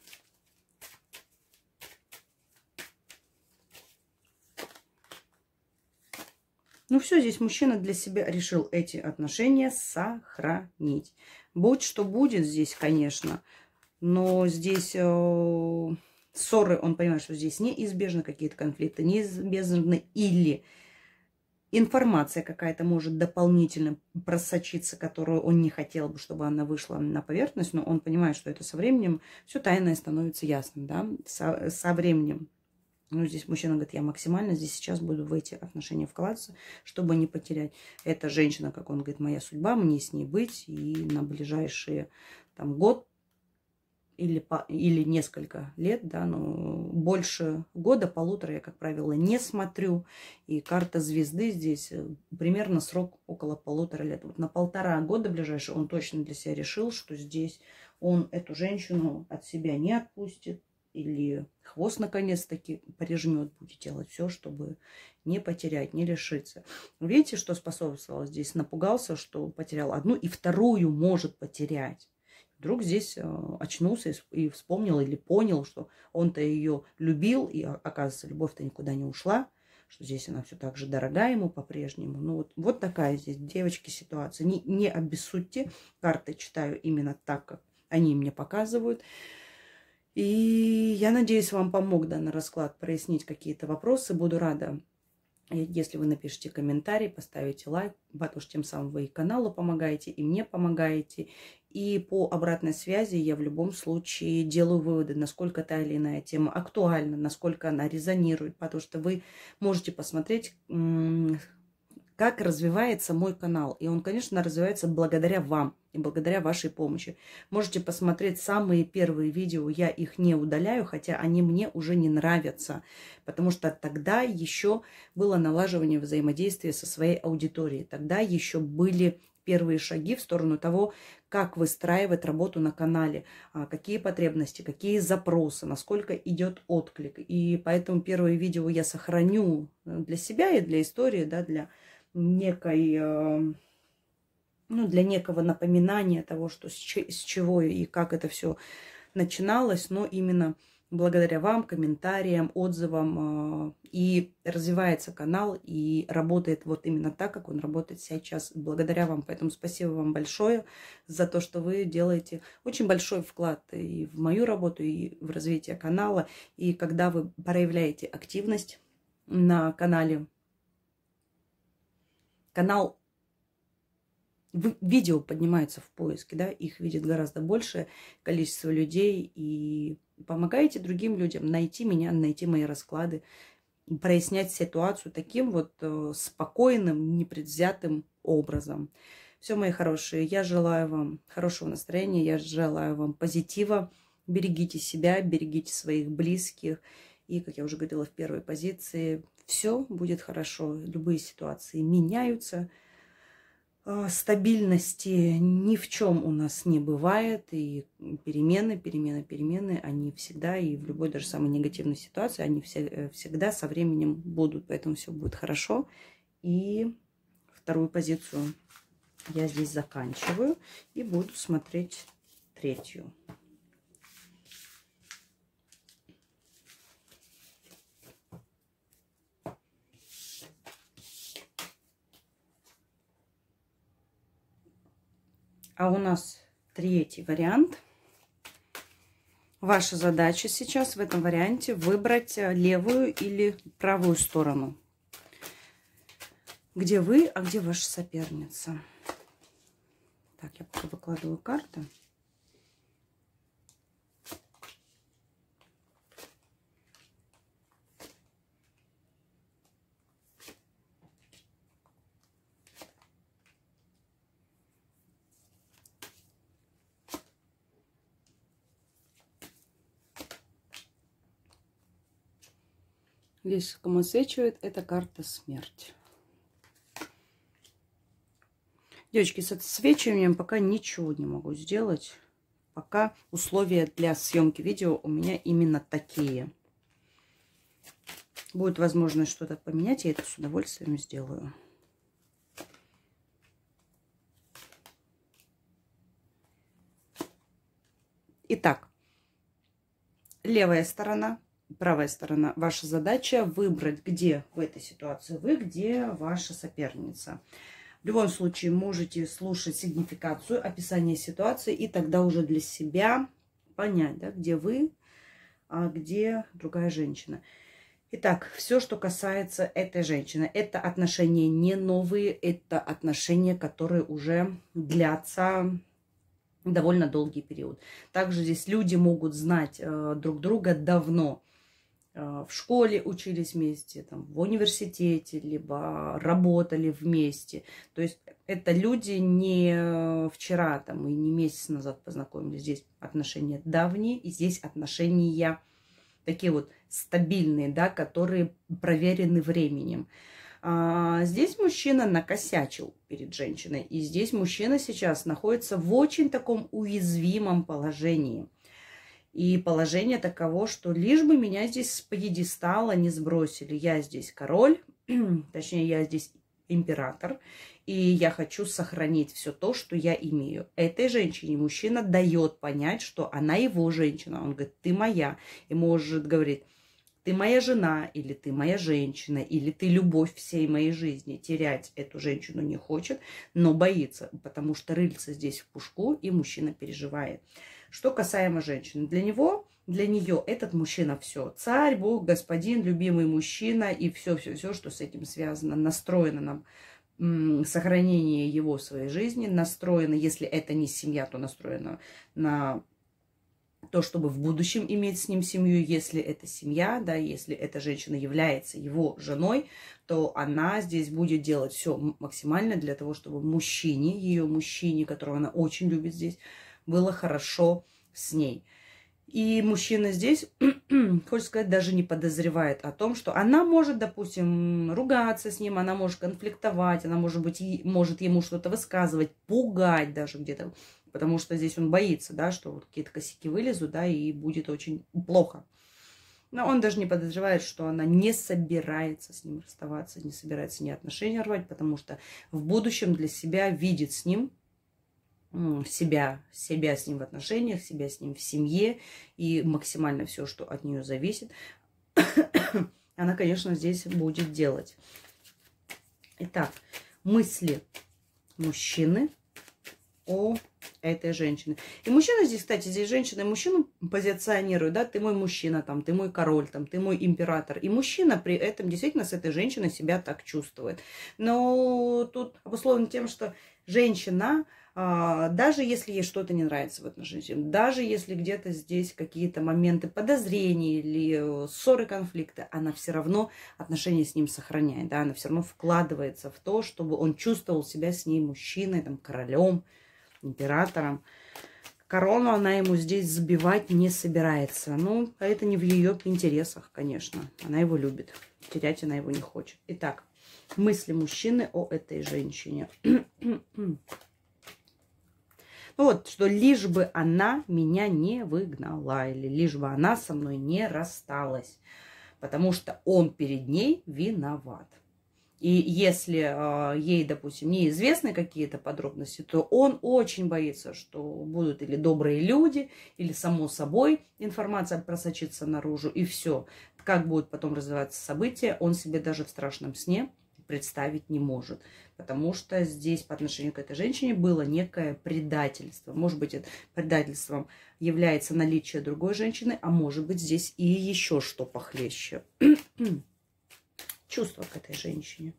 Ну все, здесь мужчина для себя решил эти отношения сохранить. Будь что будет здесь, конечно, но здесь ссоры, он понимает, что здесь неизбежны какие-то конфликты, неизбежны или информация какая-то может дополнительно просочиться, которую он не хотел бы, чтобы она вышла на поверхность, но он понимает, что это со временем все тайное становится ясным, да, со временем. Ну, здесь мужчина говорит, я максимально здесь сейчас буду в эти отношения вкладываться, чтобы не потерять. Эта женщина, как он говорит, моя судьба, мне с ней быть. И на ближайшие там, год или несколько лет, да, но больше года, полутора я, как правило, не смотрю. И карта звезды здесь примерно срок около 1,5 лет. Вот на 1,5 года ближайшие он точно для себя решил, что здесь он эту женщину от себя не отпустит. Или хвост наконец-таки прижмет, будет делать все, чтобы не потерять, не лишиться. Видите, что способствовало здесь? Напугался, что потерял одну и вторую может потерять. Вдруг здесь очнулся и вспомнил или понял, что он-то ее любил, и оказывается, любовь-то никуда не ушла, что здесь она все так же дорога ему по-прежнему. Ну вот такая здесь, девочки, ситуация. Не обессудьте, карты читаю именно так, как они мне показывают. И я надеюсь, вам помог данный расклад прояснить какие-то вопросы. Буду рада, если вы напишите комментарий, поставите лайк, потому что тем самым вы и каналу помогаете, и мне помогаете. И по обратной связи я в любом случае делаю выводы, насколько та или иная тема актуальна, насколько она резонирует, потому что вы можете посмотреть, как развивается мой канал. И он, конечно, развивается благодаря вам и благодаря вашей помощи. Можете посмотреть самые первые видео, я их не удаляю, хотя они мне уже не нравятся, потому что тогда еще было налаживание взаимодействия со своей аудиторией. Тогда еще были первые шаги в сторону того, как выстраивать работу на канале, какие потребности, какие запросы, насколько идет отклик. И поэтому первые видео я сохраню для себя и для истории, да, для некой, для некого напоминания того, что с чего и как это все начиналось, но именно благодаря вам, комментариям, отзывам и развивается канал и работает вот именно так, как он работает сейчас, благодаря вам. Поэтому спасибо вам большое за то, что вы делаете очень большой вклад и в мою работу, и в развитие канала. И когда вы проявляете активность на канале, канал, видео поднимается в поиске, да, их видит гораздо большее количество людей, и помогаете другим людям найти меня, найти мои расклады, прояснять ситуацию таким вот спокойным, непредвзятым образом. Все, мои хорошие, я желаю вам хорошего настроения, я желаю вам позитива, берегите себя, берегите своих близких, и, как я уже говорила в первой позиции, все будет хорошо, любые ситуации меняются, стабильности ни в чем у нас не бывает, и перемены, они всегда, и в любой даже самой негативной ситуации, они всегда со временем будут, поэтому все будет хорошо. И вторую позицию я здесь заканчиваю и буду смотреть третью. А у нас третий вариант. Ваша задача сейчас в этом варианте выбрать левую или правую сторону. Где вы, а где ваша соперница? Так, я пока выкладываю карты. Здесь кому отсвечивает, это карта смерть. Девочки, с отсвечиванием пока ничего не могу сделать. Пока условия для съемки видео у меня именно такие. Будет возможность что-то поменять, я это с удовольствием сделаю. Итак, левая сторона, правая сторона. Ваша задача выбрать, где в этой ситуации вы, где ваша соперница. В любом случае можете слушать сигнификацию, описание ситуации, и тогда уже для себя понять, да, где вы, а где другая женщина. Итак, все, что касается этой женщины, это отношения не новые, это отношения, которые уже длятся довольно долгий период. Также здесь люди могут знать друг друга давно. В школе учились вместе, там, в университете, либо работали вместе. То есть это люди не вчера там, и не месяц назад познакомились. Здесь отношения давние, и здесь отношения такие вот стабильные, да, которые проверены временем. Здесь мужчина накосячил перед женщиной. И здесь мужчина сейчас находится в очень таком уязвимом положении. И положение таково, что лишь бы меня здесь с пьедестала не сбросили. Я здесь король, точнее, я здесь император. И я хочу сохранить все то, что я имею. Этой женщине мужчина дает понять, что она его женщина. Он говорит, ты моя. И может говорить, ты моя жена, или ты моя женщина, или ты любовь всей моей жизни. Терять эту женщину не хочет, но боится, потому что рыльца здесь в пушку, и мужчина переживает. Что касаемо женщины, для нее этот мужчина все. Царь, бог, господин, любимый мужчина и все, что с этим связано. Настроено на сохранение его в своей жизни, настроено, если это не семья, то настроено на то, чтобы в будущем иметь с ним семью. Если это семья, да, если эта женщина является его женой, то она здесь будет делать все максимально для того, чтобы мужчине, ее мужчине, которого она очень любит здесь, было хорошо с ней. И мужчина здесь, хочется сказать, даже не подозревает о том, что она может, допустим, ругаться с ним, она может конфликтовать, она может ему что-то высказывать, пугать даже где-то, потому что здесь он боится, да, что вот какие-то косяки вылезут, да, и будет очень плохо. Но он даже не подозревает, что она не собирается с ним расставаться, не собирается ни отношения рвать, потому что в будущем для себя видит с ним себя с ним в отношениях, себя с ним в семье и максимально все, что от нее зависит, она, конечно, здесь будет делать. Итак, мысли мужчины о этой женщине. И мужчина здесь, кстати, здесь женщина и мужчину позиционирует, да, ты мой мужчина, там, ты мой король, там, ты мой император. И мужчина при этом действительно с этой женщиной себя так чувствует. Но тут обусловлено тем, что женщина, даже если ей что-то не нравится в отношениях, даже если где-то здесь какие-то моменты подозрений или ссоры, конфликты, она все равно отношения с ним сохраняет, да, она все равно вкладывается в то, чтобы он чувствовал себя с ней мужчиной, там, королем, императором. Корону она ему здесь забивать не собирается. Ну, это не в ее интересах, конечно. Она его любит. Терять она его не хочет. Итак, мысли мужчины о этой женщине. Вот, что лишь бы она меня не выгнала, или лишь бы она со мной не рассталась, потому что он перед ней виноват. И если ей, допустим, неизвестны какие-то подробности, то он очень боится, что будут или добрые люди, или само собой информация просочится наружу, и все. Как будут потом развиваться события, он себе даже в страшном сне представить не может. Потому что здесь по отношению к этой женщине было некое предательство. Может быть, это предательством является наличие другой женщины, а может быть, здесь и еще что похлеще. Чувства к этой женщине.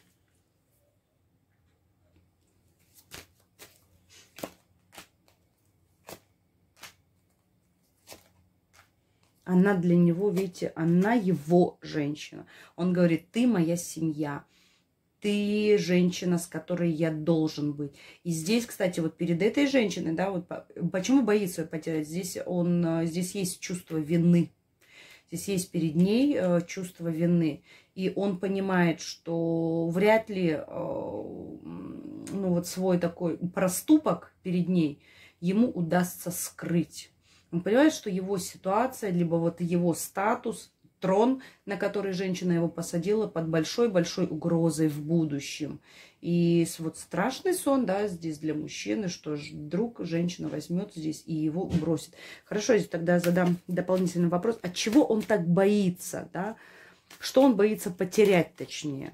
Она для него, видите, она его женщина. Он говорит, ты моя семья. Ты женщина, с которой я должен быть. И здесь, кстати, вот перед этой женщиной, да, вот почему боится ее потерять? Здесь есть чувство вины. Здесь есть перед ней чувство вины. И он понимает, что вряд ли ну, вот свой такой проступок перед ней ему удастся скрыть. Он понимает, что его ситуация, либо вот его статус, трон, на который женщина его посадила, под большой-большой угрозой в будущем. И вот страшный сон, да, здесь для мужчины, что вдруг женщина возьмет здесь и его бросит. Хорошо, здесь тогда задам дополнительный вопрос. От чего он так боится, да? Что он боится потерять, точнее?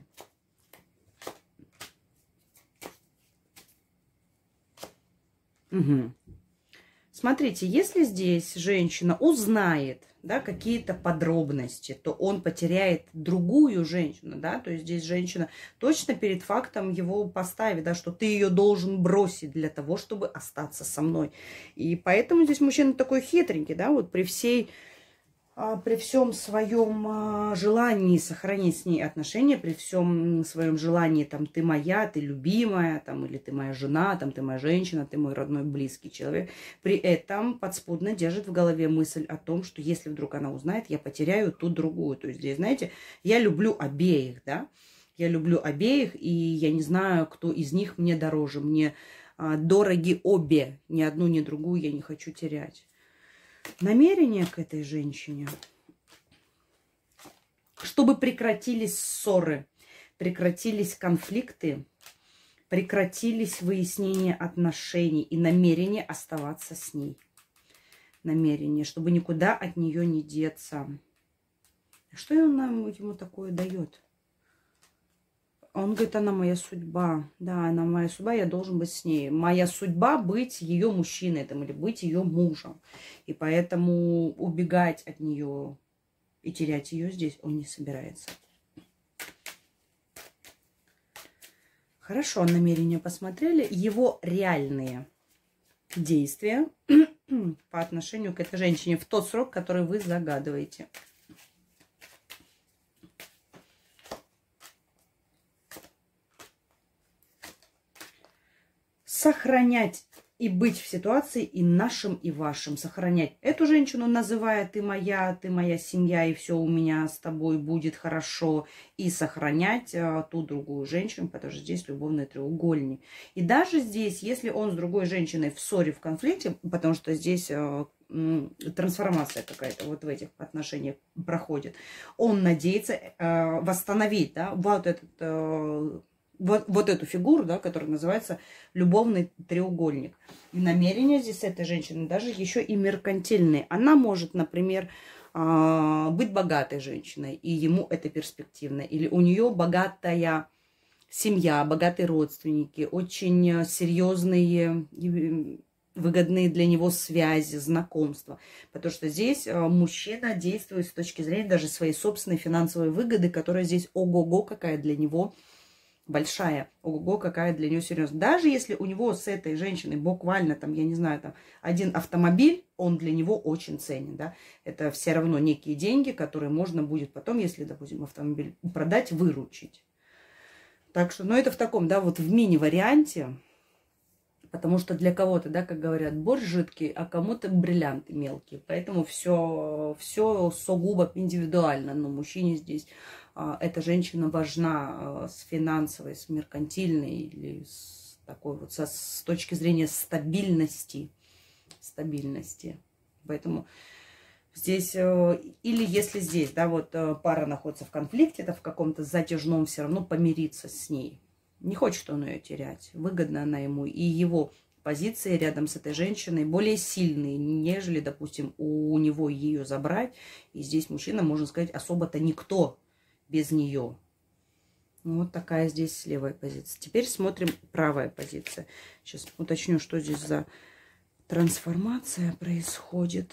Угу. Смотрите, если здесь женщина узнает, да, какие-то подробности, то он потеряет другую женщину, да, то есть здесь женщина точно перед фактом его поставит, да, что ты ее должен бросить для того, чтобы остаться со мной. И поэтому здесь мужчина такой хитренький, да, вот при всем своем желании сохранить с ней отношения, при всем своем желании, там, ты моя, ты любимая, там, или ты моя жена, там, ты моя женщина, ты мой родной близкий человек, при этом подспудно держит в голове мысль о том, что если вдруг она узнает, я потеряю ту другую. То есть здесь, знаете, я люблю обеих, да, я люблю обеих, и я не знаю, кто из них мне дороже, мне дороги обе, ни одну, ни другую я не хочу терять. Намерение к этой женщине, чтобы прекратились ссоры, прекратились конфликты, прекратились выяснения отношений и намерение оставаться с ней. Намерение, чтобы никуда от нее не деться. Что он нам ему такое дает? Он говорит, она моя судьба. Да, она моя судьба, я должен быть с ней. Моя судьба быть ее мужчиной там, или быть ее мужем. И поэтому убегать от нее и терять ее здесь он не собирается. Хорошо, намерения посмотрели. Его реальные действия по отношению к этой женщине в тот срок, который вы загадываете. Сохранять и быть в ситуации и нашим, и вашим. Сохранять эту женщину, называя ты моя семья, и все у меня с тобой будет хорошо. И сохранять ту другую женщину, потому что здесь любовный треугольник. И даже здесь, если он с другой женщиной в ссоре, в конфликте, потому что здесь трансформация какая-то вот в этих отношениях проходит, он надеется восстановить, да, вот этот... Вот эту фигуру, да, которая называется любовный треугольник. И намерения здесь этой женщины даже еще и меркантильные. Она может, например, быть богатой женщиной, и ему это перспективно. Или у нее богатая семья, богатые родственники, очень серьезные, выгодные для него связи, знакомства. Потому что здесь мужчина действует с точки зрения даже своей собственной финансовой выгоды, которая здесь ого-го какая для него большая, ого-го, какая для нее серьезная. Даже если у него с этой женщиной буквально, там, я не знаю, там, один автомобиль, он для него очень ценен, да. Это все равно некие деньги, которые можно будет потом, если, допустим, автомобиль продать, выручить. Так что, ну, это в таком, да, вот в мини-варианте, потому что для кого-то, да, как говорят, борщ жидкий, а кому-то бриллианты мелкие. Поэтому все сугубо индивидуально, но мужчине здесь эта женщина важна с финансовой, с меркантильной или с такой вот с точки зрения стабильности. Поэтому здесь, или если здесь, да, вот пара находится в конфликте, это в каком-то затяжном, все равно помириться с ней. Не хочет он ее терять, выгодна она ему, и его позиции рядом с этой женщиной более сильные, нежели, допустим, у него ее забрать. И здесь мужчина, можно сказать, особо-то никто без нее. Вот такая здесь левая позиция. Теперь смотрим правая позиция. Сейчас уточню, что здесь за трансформация происходит.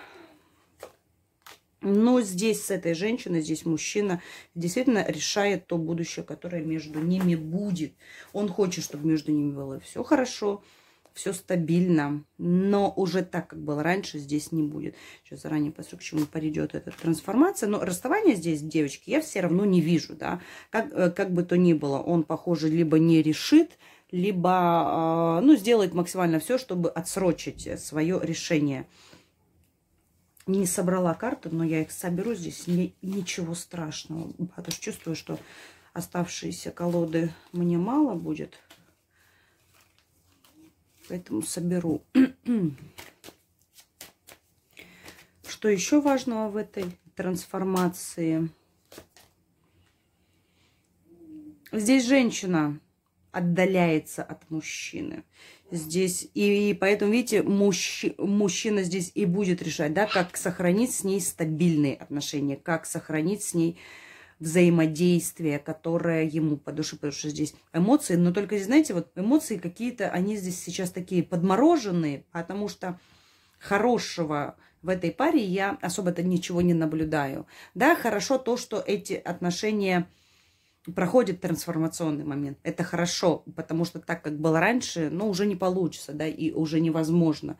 Но здесь с этой женщиной, здесь мужчина действительно решает то будущее, которое между ними будет. Он хочет, чтобы между ними было все хорошо, все стабильно, но уже так, как было раньше, здесь не будет. Сейчас заранее посмотрю, к чему придет эта трансформация. Но расставание здесь, девочки, я все равно не вижу, да. Как бы то ни было, он, похоже, либо не решит, либо, ну, сделает максимально все, чтобы отсрочить свое решение. Не собрала карты, но я их соберу. Здесь ничего страшного. Потому что чувствую, что оставшиеся колоды мне мало будет. Поэтому соберу. Что еще важного в этой трансформации? Здесь женщина отдаляется от мужчины. Здесь, и поэтому, видите, мужчина здесь и будет решать, да, как сохранить с ней стабильные отношения, как сохранить с ней взаимодействие, которое ему по душе, потому что здесь эмоции, но только здесь, знаете, вот эмоции какие-то, они здесь сейчас такие подмороженные, потому что хорошего в этой паре я особо-то ничего не наблюдаю. Да, хорошо то, что эти отношения проходит трансформационный момент. Это хорошо, потому что так, как было раньше, ну, уже не получится, да, и уже невозможно.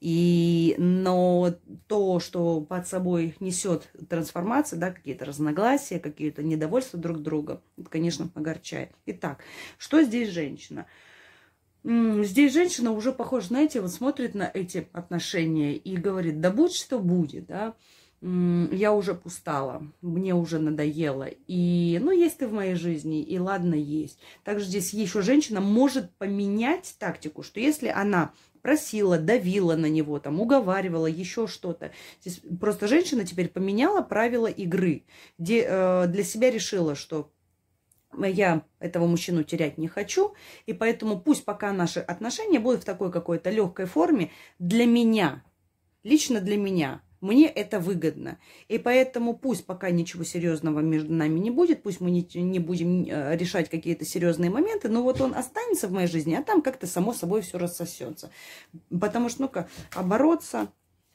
Но то, что под собой несет трансформация, да, какие-то разногласия, какие-то недовольства друг друга, это, конечно, огорчает. Итак, что здесь женщина? Здесь женщина уже, похоже, знаете, вот смотрит на эти отношения и говорит, да будь что будет, да. Я уже устала, мне уже надоело. И, ну, есть ты в моей жизни, и ладно, есть. Также здесь еще женщина может поменять тактику, что если она просила, давила на него, там, уговаривала, еще что-то. Здесь просто женщина теперь поменяла правила игры, где для себя решила, что я этого мужчину терять не хочу, и поэтому пусть пока наши отношения будут в такой какой-то легкой форме для меня, лично для меня. Мне это выгодно. И поэтому пусть пока ничего серьезного между нами не будет, пусть мы не будем решать какие-то серьезные моменты, но вот он останется в моей жизни, а там как-то само собой все рассосется. Потому что, ну-ка, бороться...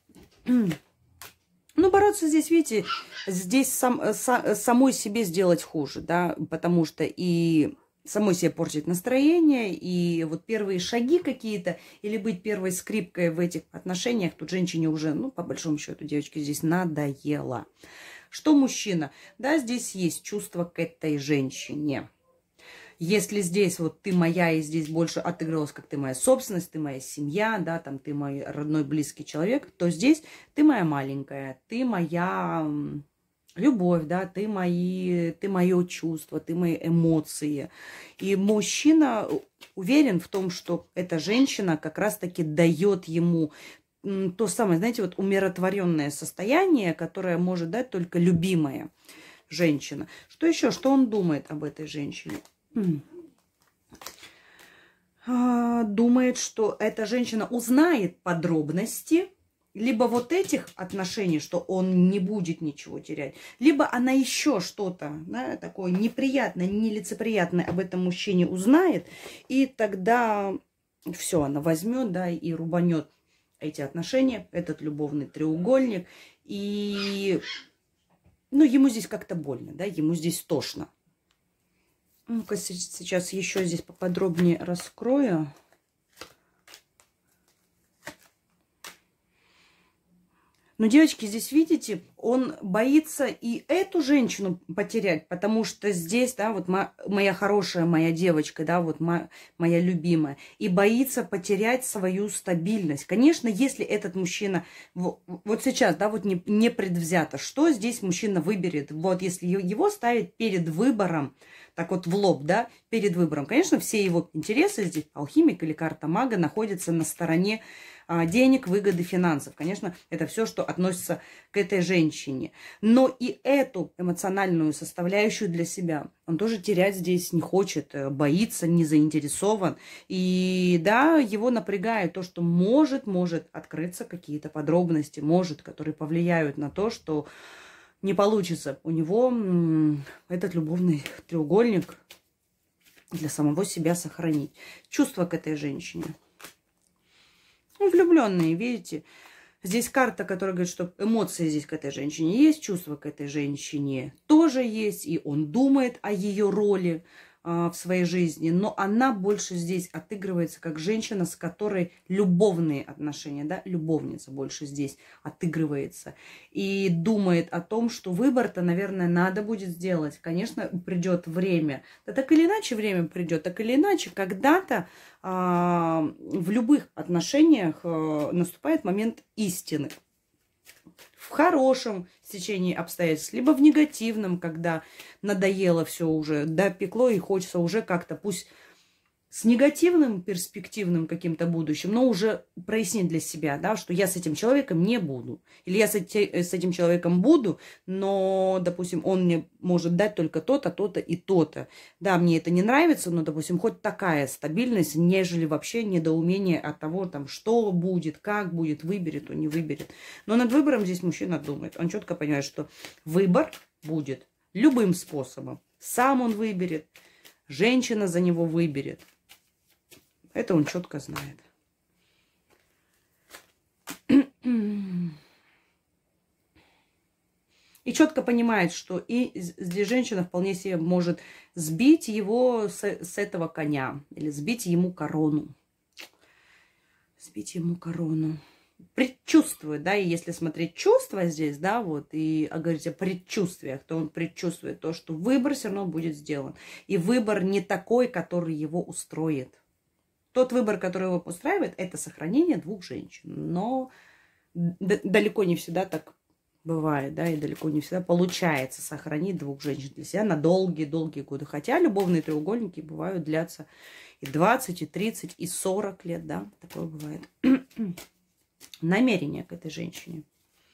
Ну, бороться здесь, видите, здесь самой себе сделать хуже, да, потому что и... самой себе портить настроение, и вот первые шаги какие-то, или быть первой скрипкой в этих отношениях, тут женщине уже, ну, по большому счету, девочки, здесь надоело. Что мужчина? Да, здесь есть чувство к этой женщине. Если здесь вот ты моя, и здесь больше отыгрывалась, как ты моя собственность, ты моя семья, да, там ты мой родной, близкий человек, то здесь ты моя маленькая, ты моя... любовь, да, ты мое чувство, ты мои эмоции. И мужчина уверен в том, что эта женщина как раз-таки дает ему то самое, знаете, вот умиротворенное состояние, которое может дать только любимая женщина. Что еще? Что он думает об этой женщине? Думает, что эта женщина узнает подробности, либо вот этих отношений, что он не будет ничего терять, либо она еще что-то, да, такое неприятное, нелицеприятное об этом мужчине узнает, и тогда все, она возьмет, да, и рубанет эти отношения, этот любовный треугольник, и, ну, ему здесь как-то больно, да, ему здесь тошно. Ну-ка, сейчас еще здесь поподробнее раскрою. Но, девочки, здесь, видите, он боится и эту женщину потерять, потому что здесь, да, вот моя хорошая, моя девочка, да, вот моя любимая, и боится потерять свою стабильность. Конечно, если этот мужчина, вот сейчас, да, вот не предвзято, что здесь мужчина выберет? Вот если его ставить перед выбором, так вот в лоб, да, перед выбором, конечно, все его интересы здесь, алхимик или карта мага, находятся на стороне денег, выгоды, финансов. Конечно, это все, что относится к этой женщине. Но и эту эмоциональную составляющую для себя он тоже терять здесь не хочет, боится, не заинтересован. И да, его напрягает то, что может открыться какие-то подробности, которые повлияют на то, что не получится у него этот любовный треугольник для самого себя сохранить. Чувства к этой женщине. Влюбленные, видите, здесь карта, которая говорит, что эмоции здесь к этой женщине есть, чувства к этой женщине тоже есть, и он думает о ее роли в своей жизни, но она больше здесь отыгрывается как женщина, с которой любовные отношения, да, любовница больше здесь отыгрывается и думает о том, что выбор-то, наверное, надо будет сделать. Конечно, придет время, да так или иначе время придет, так или иначе когда-то в любых отношениях наступает момент истины. в хорошем стечении обстоятельств, либо в негативном, когда надоело все уже, допекло и хочется уже как-то, пусть с негативным перспективным каким-то будущим, но уже прояснить для себя, да, что я с этим человеком не буду. Или я с этим человеком буду, но, допустим, он мне может дать только то-то, то-то и то-то. Да, мне это не нравится, но, допустим, хоть такая стабильность, нежели вообще недоумение от того, там, что будет, как будет, выберет он, не выберет. Но над выбором здесь мужчина думает. Он четко понимает, что выбор будет любым способом. Сам он выберет, женщина за него выберет. Это он четко знает. И четко понимает, что и здесь женщина вполне себе может сбить его с этого коня. Или сбить ему корону. Сбить ему корону. Предчувствует, да, и если смотреть чувства здесь, да, вот, и говорить о предчувствиях, то он предчувствует то, что выбор все равно будет сделан. И выбор не такой, который его устроит. Тот выбор, который его устраивает, это сохранение двух женщин. Но далеко не всегда так бывает, да, и далеко не всегда получается сохранить двух женщин для себя на долгие-долгие годы. Хотя любовные треугольники бывают, длятся и 20, и 30, и 40 лет, да, такое бывает. Намерение к этой женщине.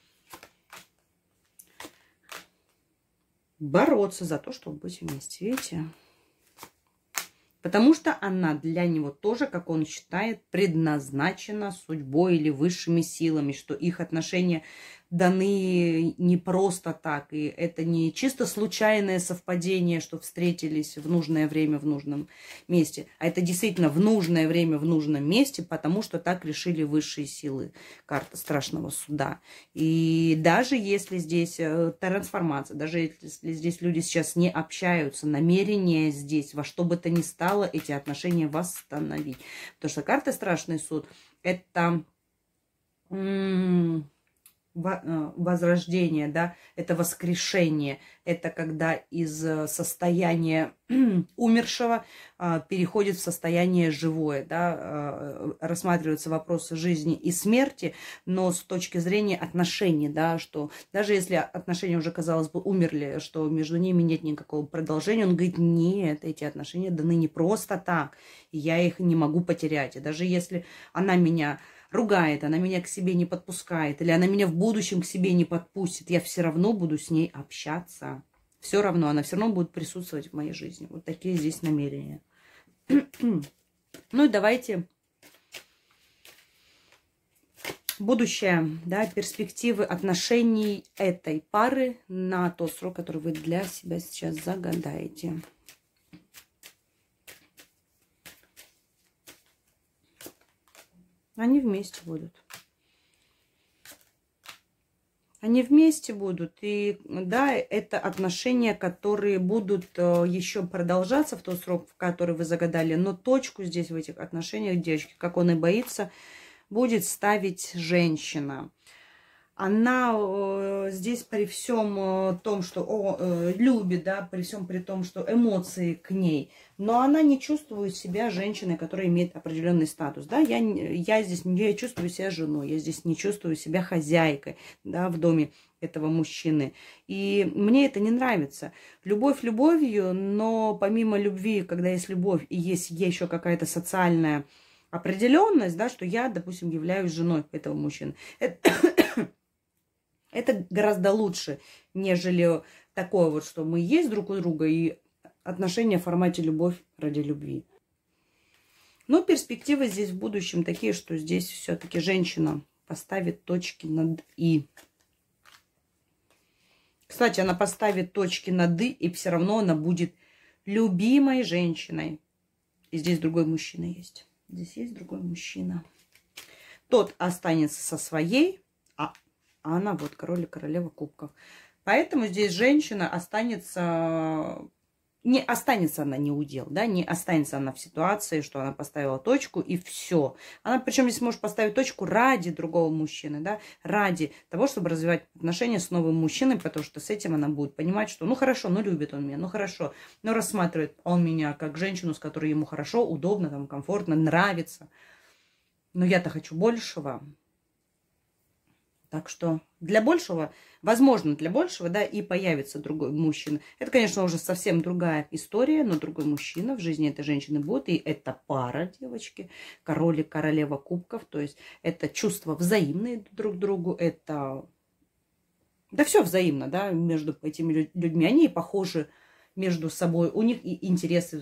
Бороться за то, чтобы быть вместе, видите? Потому что она для него тоже, как он считает, предназначена судьбой или высшими силами, что их отношения даны не просто так. И это не чисто случайное совпадение, что встретились в нужное время в нужном месте. А это действительно в нужное время в нужном месте, потому что так решили высшие силы. Карта страшного суда. И даже если здесь трансформация, даже если здесь люди сейчас не общаются, намерение здесь во что бы то ни стало эти отношения восстановить. Потому что карта страшный суд – это возрождение, да, это воскрешение, это когда из состояния умершего переходит в состояние живое, да, рассматриваются вопросы жизни и смерти, но с точки зрения отношений, да, что даже если отношения уже, казалось бы, умерли, что между ними нет никакого продолжения, он говорит, нет, эти отношения даны не просто так, и я их не могу потерять, и даже если она меня ругает, она меня к себе не подпускает, или она меня в будущем к себе не подпустит, я все равно буду с ней общаться. Все равно, она все равно будет присутствовать в моей жизни. Вот такие здесь намерения. Ну и давайте будущее, да, перспективы отношений этой пары на тот срок, который вы для себя сейчас загадаете. Они вместе будут. Они вместе будут. И да, это отношения, которые будут еще продолжаться в тот срок, в который вы загадали. Но точку здесь в этих отношениях, девочки, как он и боится, будет ставить женщина. Она здесь при всем том, что любит, да, при всем при том, что эмоции к ней, но она не чувствует себя женщиной, которая имеет определенный статус, да, я здесь не чувствую себя женой, я здесь не чувствую себя хозяйкой, да, в доме этого мужчины, и мне это не нравится. Любовь любовью, но помимо любви, когда есть любовь и есть еще какая-то социальная определенность, да, что я, допустим, являюсь женой этого мужчины, это гораздо лучше, нежели такое вот, что мы есть друг у друга и отношения в формате любовь ради любви. Но перспективы здесь в будущем такие, что здесь все-таки женщина поставит точки над «и». Кстати, она поставит точки над «и», и все равно она будет любимой женщиной. И здесь другой мужчина есть. Здесь есть другой мужчина. Тот останется со своей, а она вот король и королева кубков. Поэтому здесь женщина останется... Не останется она не удел, да, не останется она в ситуации, что она поставила точку и все. Она, причем здесь может поставить точку ради другого мужчины, да, ради того, чтобы развивать отношения с новым мужчиной, потому что с этим она будет понимать, что ну хорошо, ну любит он меня, ну хорошо, но рассматривает он меня как женщину, с которой ему хорошо, удобно, там, комфортно, нравится. Но я-то хочу большего. Так что для большего, возможно, для большего, да, и появится другой мужчина. Это, конечно, уже совсем другая история, но другой мужчина в жизни этой женщины будет. И это пара, девочки, король и королева кубков. То есть это чувства взаимные друг к другу, это... Да все взаимно, да, между этими людьми. Они похожи между собой, у них и интересы,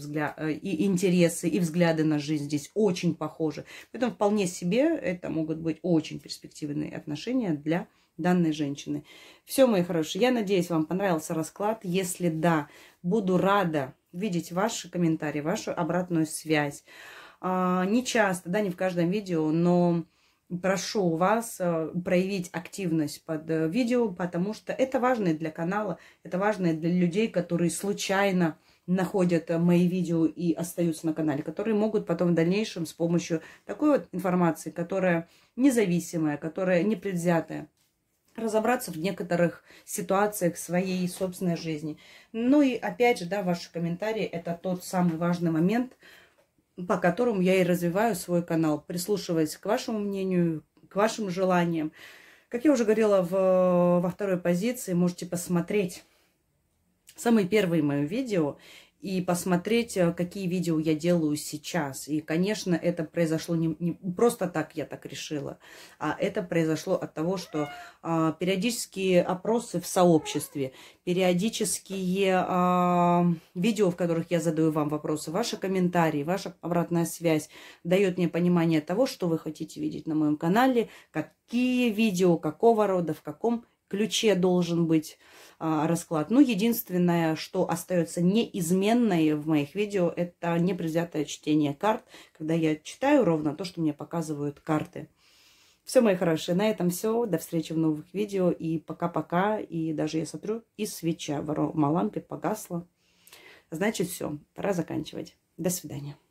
и взгляды на жизнь здесь очень похожи. Поэтому вполне себе это могут быть очень перспективные отношения для данной женщины. Все, мои хорошие, я надеюсь, вам понравился расклад. Если да, буду рада видеть ваши комментарии, вашу обратную связь. Не часто, да, не в каждом видео, но... Прошу вас проявить активность под видео, потому что это важно для канала, это важно для людей, которые случайно находят мои видео и остаются на канале, которые могут потом в дальнейшем с помощью такой вот информации, которая независимая, которая непредвзятая, разобраться в некоторых ситуациях своей собственной жизни. Ну и опять же, да, ваши комментарии – это тот самый важный момент, по которому я и развиваю свой канал, прислушиваясь к вашему мнению, к вашим желаниям. Как я уже говорила во второй позиции, можете посмотреть самые первые мои видео и посмотреть, какие видео я делаю сейчас. И, конечно, это произошло не просто так, я так решила, а это произошло от того, что периодические опросы в сообществе, периодические видео, в которых я задаю вам вопросы, ваши комментарии, ваша обратная связь дает мне понимание того, что вы хотите видеть на моем канале, какие видео, какого рода, в каком ключе должен быть расклад. Ну, единственное, что остается неизменной в моих видео, это непредвзятое чтение карт, когда я читаю ровно то, что мне показывают карты. Все, мои хорошие, на этом все. До встречи в новых видео. И пока-пока. И даже я смотрю, и свеча в лампе погасла. Значит, все, пора заканчивать. До свидания.